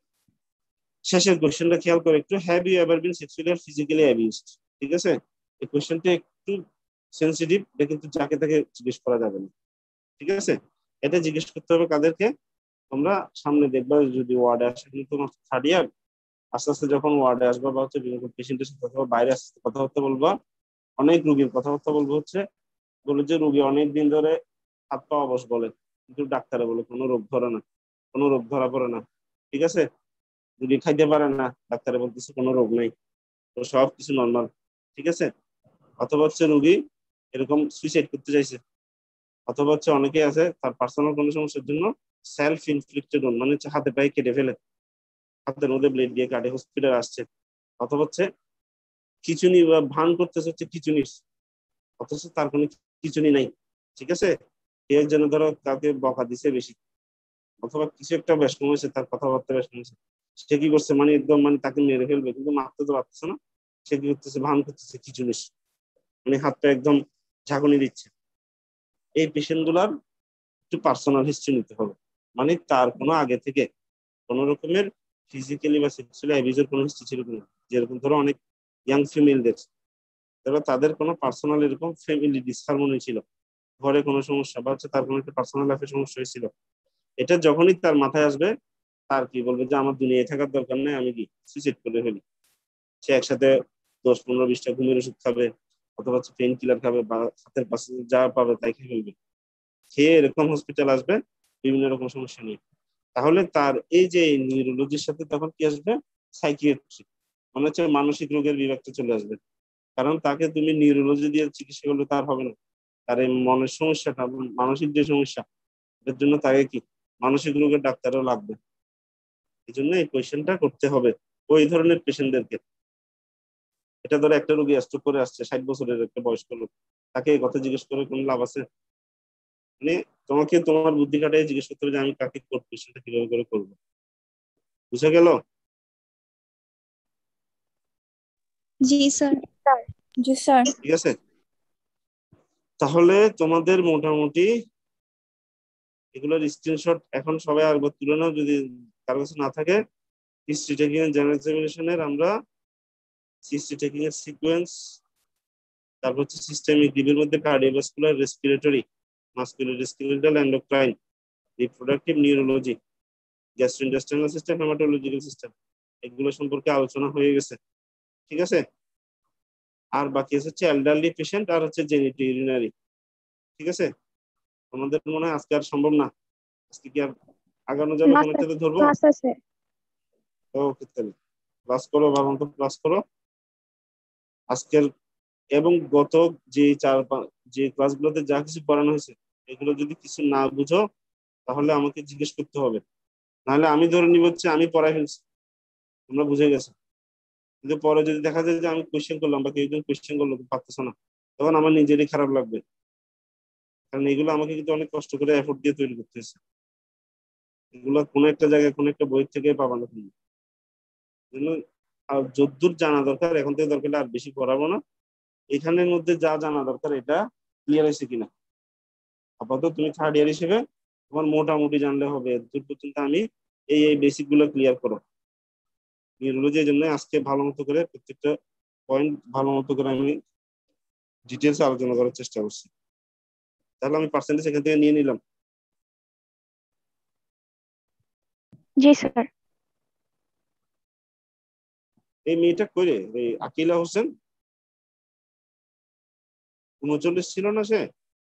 শেষের কোশ্চেনটা খেয়াল করে একটু, have you ever been sexually আর ফিজিক্যালি অ্যাবিউজড? ঠিক আছে, এই কোশ্চেনটা একটু সেন্সিটিভ, এটা কিন্তু যাকে তাকে জিজ্ঞেস করা যাবে না, ঠিক আছে। এটা জিজ্ঞেস করতে হবে কাদেরকে, তোমরা সামনে দেখবা যদি ওয়ার্ডে আসে, কিন্তু তোমার থার্ড ইয়ার আস্তে আস্তে যখন ওয়ার্ডে আসবা বা হচ্ছে বিভিন্ন পেশেন্টের সাথে অথবা বাইরে আস্তে আস্তে কথাবার্তা বলবা, অনেক রুগীর কথাবার্তা বলবো হচ্ছে, বলে যে রুগী অনেক দিন ধরে হাত পা অবশ বলে, কিন্তু ডাক্তারে বলে কোনো রোগ ধরে না, কোনো রোগ ধরা পড়ে না, ঠিক আছে। রুগী খাইতে পারে না, ডাক্তারে বলতেছে কোনো রোগ নাই, তো সব কিছু নর্মাল, ঠিক আছে। অথবা হচ্ছে রুগী এরকম সুইসাইড করতে চাইছে, অথবা হচ্ছে অনেকে আছে তার পার্সোনাল কোনো সমস্যার জন্য সেলফ ইনফ্লিক্টেড, মানে হচ্ছে হাতে পায়ে কেটে ফেলে, হাতের মধ্যে ব্লেড দিয়ে কাটে, হসপিটাল আসছে। অথবা হচ্ছে খিচুনি বা ভান করতেছে হচ্ছে খিচুনি, অথচ তার কোনো খিচুনি নাই, ঠিক আছে। কেউ যেন ধরো কাউকে বকা দিছে বেশি, অথবা কিছু একটা বেশ কমেছে, তার কথাবার্তা বেশ কমেছে, সে কি করছে, মানে একদম মানে তাকে মেরে ফেলবে কিন্তু মারতে তো পারতেছে না, সে কি করতেছে, ভান করতেছে খিচুনি, মানে হাতটা একদম ঝাঁকুনি দিচ্ছে। এই পেশেন্ট গুলার একটু পার্সোনাল হিস্ট্রি নিতে হবে, মানে তার কোনো আগে থেকে কোন রকমের ফিজিক্যালি বা সেক্সুয়ালি অ্যাবিউজের কোনো হিস্ট্রি ছিল কিনা। যেরকম ধরো অনেক ইয়াং ফিমেলদের, ধরো তাদের কোনো পার্সোনাল এরকম ফ্যামিলি ডিসহারমোনি ছিল, ঘরে কোনো সমস্যা বা হচ্ছে তার কোনো একটা পার্সোনাল লাইফে সমস্যা হয়েছিল, এটা যখনই তার মাথায় আসবে, তার কি বলবে যে আমার দুনিয়ায় থাকার দরকার নেই, আমি কি সুইসাইড করে ফেলি। সে একসাথে দশ পনেরো বিশটা ঘুমের ওষুধ খাবে, অথবা হচ্ছে পেন কিলার খাবে, বা হাতের পাশে যা পাবে তাই খেয়ে ফেলবে, খেয়ে এরকম হসপিটাল আসবে বিভিন্ন রকম সমস্যা নিয়ে। তাহলে তার এই যে নিউরোলজির সাথে তখন কি আসবে, সাইকিয়াট্রি, মানে হচ্ছে মানসিক রোগের বিভাগটা চলে আসবে। কারণ তাকে তুমি নিউরোলজি দিয়ে চিকিৎসা করলে তার হবে না, তার এই মনের সমস্যাটা, মানসিক যে সমস্যা, এর জন্য তাকে কি মানসিক রোগের ডাক্তারও লাগবে। এই জন্য এই কোয়েশ্চেনটা করতে হবে ওই ধরনের পেশেন্টদেরকে। এটা ধরো একটা রোগী স্ট্রোক করে আসছে, ষাট বছরের একটা বয়স্ক লোক, তাকে এই কথা জিজ্ঞেস করে কোনো লাভ আছে? মানে তোমাকে তোমার বুদ্ধি খাটাই জিজ্ঞেস করতে হবে যে আমি কাকে কোন কোয়েশ্চেনটা কিভাবে করে করবো, বুঝে গেল? জি স্যার। জি স্যার। ঠিক আছে, তাহলে তোমাদের মোটামুটি এগুলোর স্ক্রিনশট এখন সবাই আরেকবার তুলে নাও, যদি কারো কাছে না থাকে। হিস্ট্রি টেকিং এর জেনারেল এক্সামিনেশনের আমরা হিস্ট্রি টেকিং এর সিকোয়েন্স, তারপর হচ্ছে সিস্টেমিক ডিবের মধ্যে cardiovascular, respiratory, musculoskeletal, endocrine, reproductive, neurology, gastrointestinal system, haematological system, এগুলো সম্পর্কে আলোচনা হয়ে গেছে, ঠিক আছে। আর বাকি হচ্ছে এলডারলি পেশেন্ট আর হচ্ছে জেনিটো ইউরিনারি, ঠিক আছে। আমাদের মনে হয় আজকে আর সম্ভব না, আজকে কি আর আগানো যাবে, না কোনো স্যার, একটাতে ধরবো। ক্লাস আছে। ওকে, তাহলে ক্লাস করো, ভালো মতো ক্লাস করো আজকের এবং গত যে চার পা- যে ক্লাসগুলোতে যা কিছু পড়ানো হয়েছে, এগুলো যদি কিছু না বুঝো তাহলে আমাকে জিজ্ঞেস করতে হবে, নাহলে আমি ধরে নিব হচ্ছে আমি পড়াই ফেলছি, তোমরা বুঝে গেছো। কিন্তু পরে যদি দেখা যায় যে আমি কোয়েশ্চেন করলাম বা কেউ একজন কোয়েশ্চেন করলো পারতেছো না, তখন আমার নিজেরই খারাপ লাগবে, কারণ এগুলো আমাকে কিন্তু অনেক কষ্ট করে এফোর্ট দিয়ে তৈরি করতে হয়েছে। এগুলো কোনো একটা জায়গায় কোনো একটা বই থেকে পাবা না তুমি। জন্য আর যদ্দূর জানা দরকার এখন থেকে, দরকার হলে আর বেশি পড়াবো না, এখানের মধ্যে যা জানা দরকার এটা ক্লিয়ার হয়েছে কিনা। আপাতত তুমি থার্ড ইয়ার হিসেবে তোমার মোটামুটি জানলে হবে, দূর পর্যন্ত আমি এই এই বেসিক গুলো ক্লিয়ার করো। নিউরোলজি এই জন্য আজকে ভালো মতো করে প্রত্যেকটা পয়েন্ট ভালো মতো করে আমি ডিটেলস আলোচনা করার চেষ্টা করছি। তাহলে আমি পার্সেন্টেজ এখান থেকে নিয়ে নিলাম। জি স্যার। এই মেয়েটা করে এই আকিলা হোসেন, উনচল্লিশ ছিল না সে,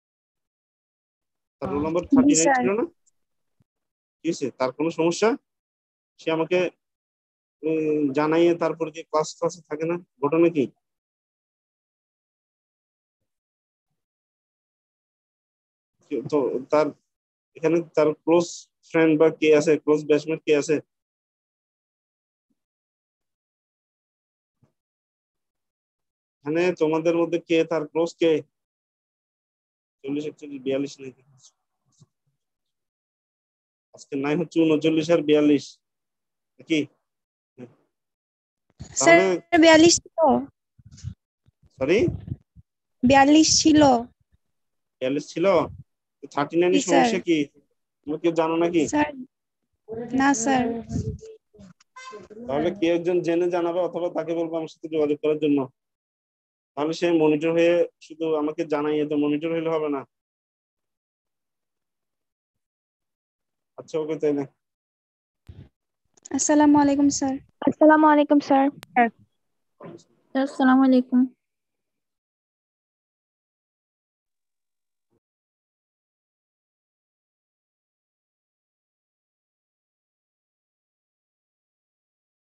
তার রোল নাম্বার জি থার্টি নাইন স্যার। ছিল না, কি হয়েছে, তার কোনো সমস্যা? সে আমাকে উম, জানাইয়ে তারপরে কি ক্লাস ক্লাসে থাকে না, ঘটনা কি? কি- তো তার এখানে তার ক্লোজ ফ্রেন্ড বা কে আছে, ক্লোজ ব্যাচমেট কে আছে? এখানে তোমাদের মধ্যে কে তার ক্লোজ কে? চল্লিশ একচল্লিশ বিয়াল্লিশ নাকি? আজকে নাই হচ্ছে উনচল্লিশ আর বিয়াল্লিশ নাকি? স্যার তাহলে বিয়াল্লিশ ছিল সরি বিয়াল্লিশ ছিল বিয়াল্লিশ ছিল। থার্টি নাইন জি এর স্যার সমস্যা কি তুমি কেউ জানো নাকি? স্যার না স্যার তাহলে কেউ একজন জেনে জানাবে অথবা তাকে বলবো আমার সাথে যোগাযোগ করার জন্য। তাহলে সে মনিটর হয়ে শুধু আমাকে জানাইয়ে তো মনিটর হলে হবে না। আচ্ছা ওকে তাইলে। আসসালামু আলাইকুম স্যার আসসালামু আলাইকুম স্যার। আসসালামু আলাইকুম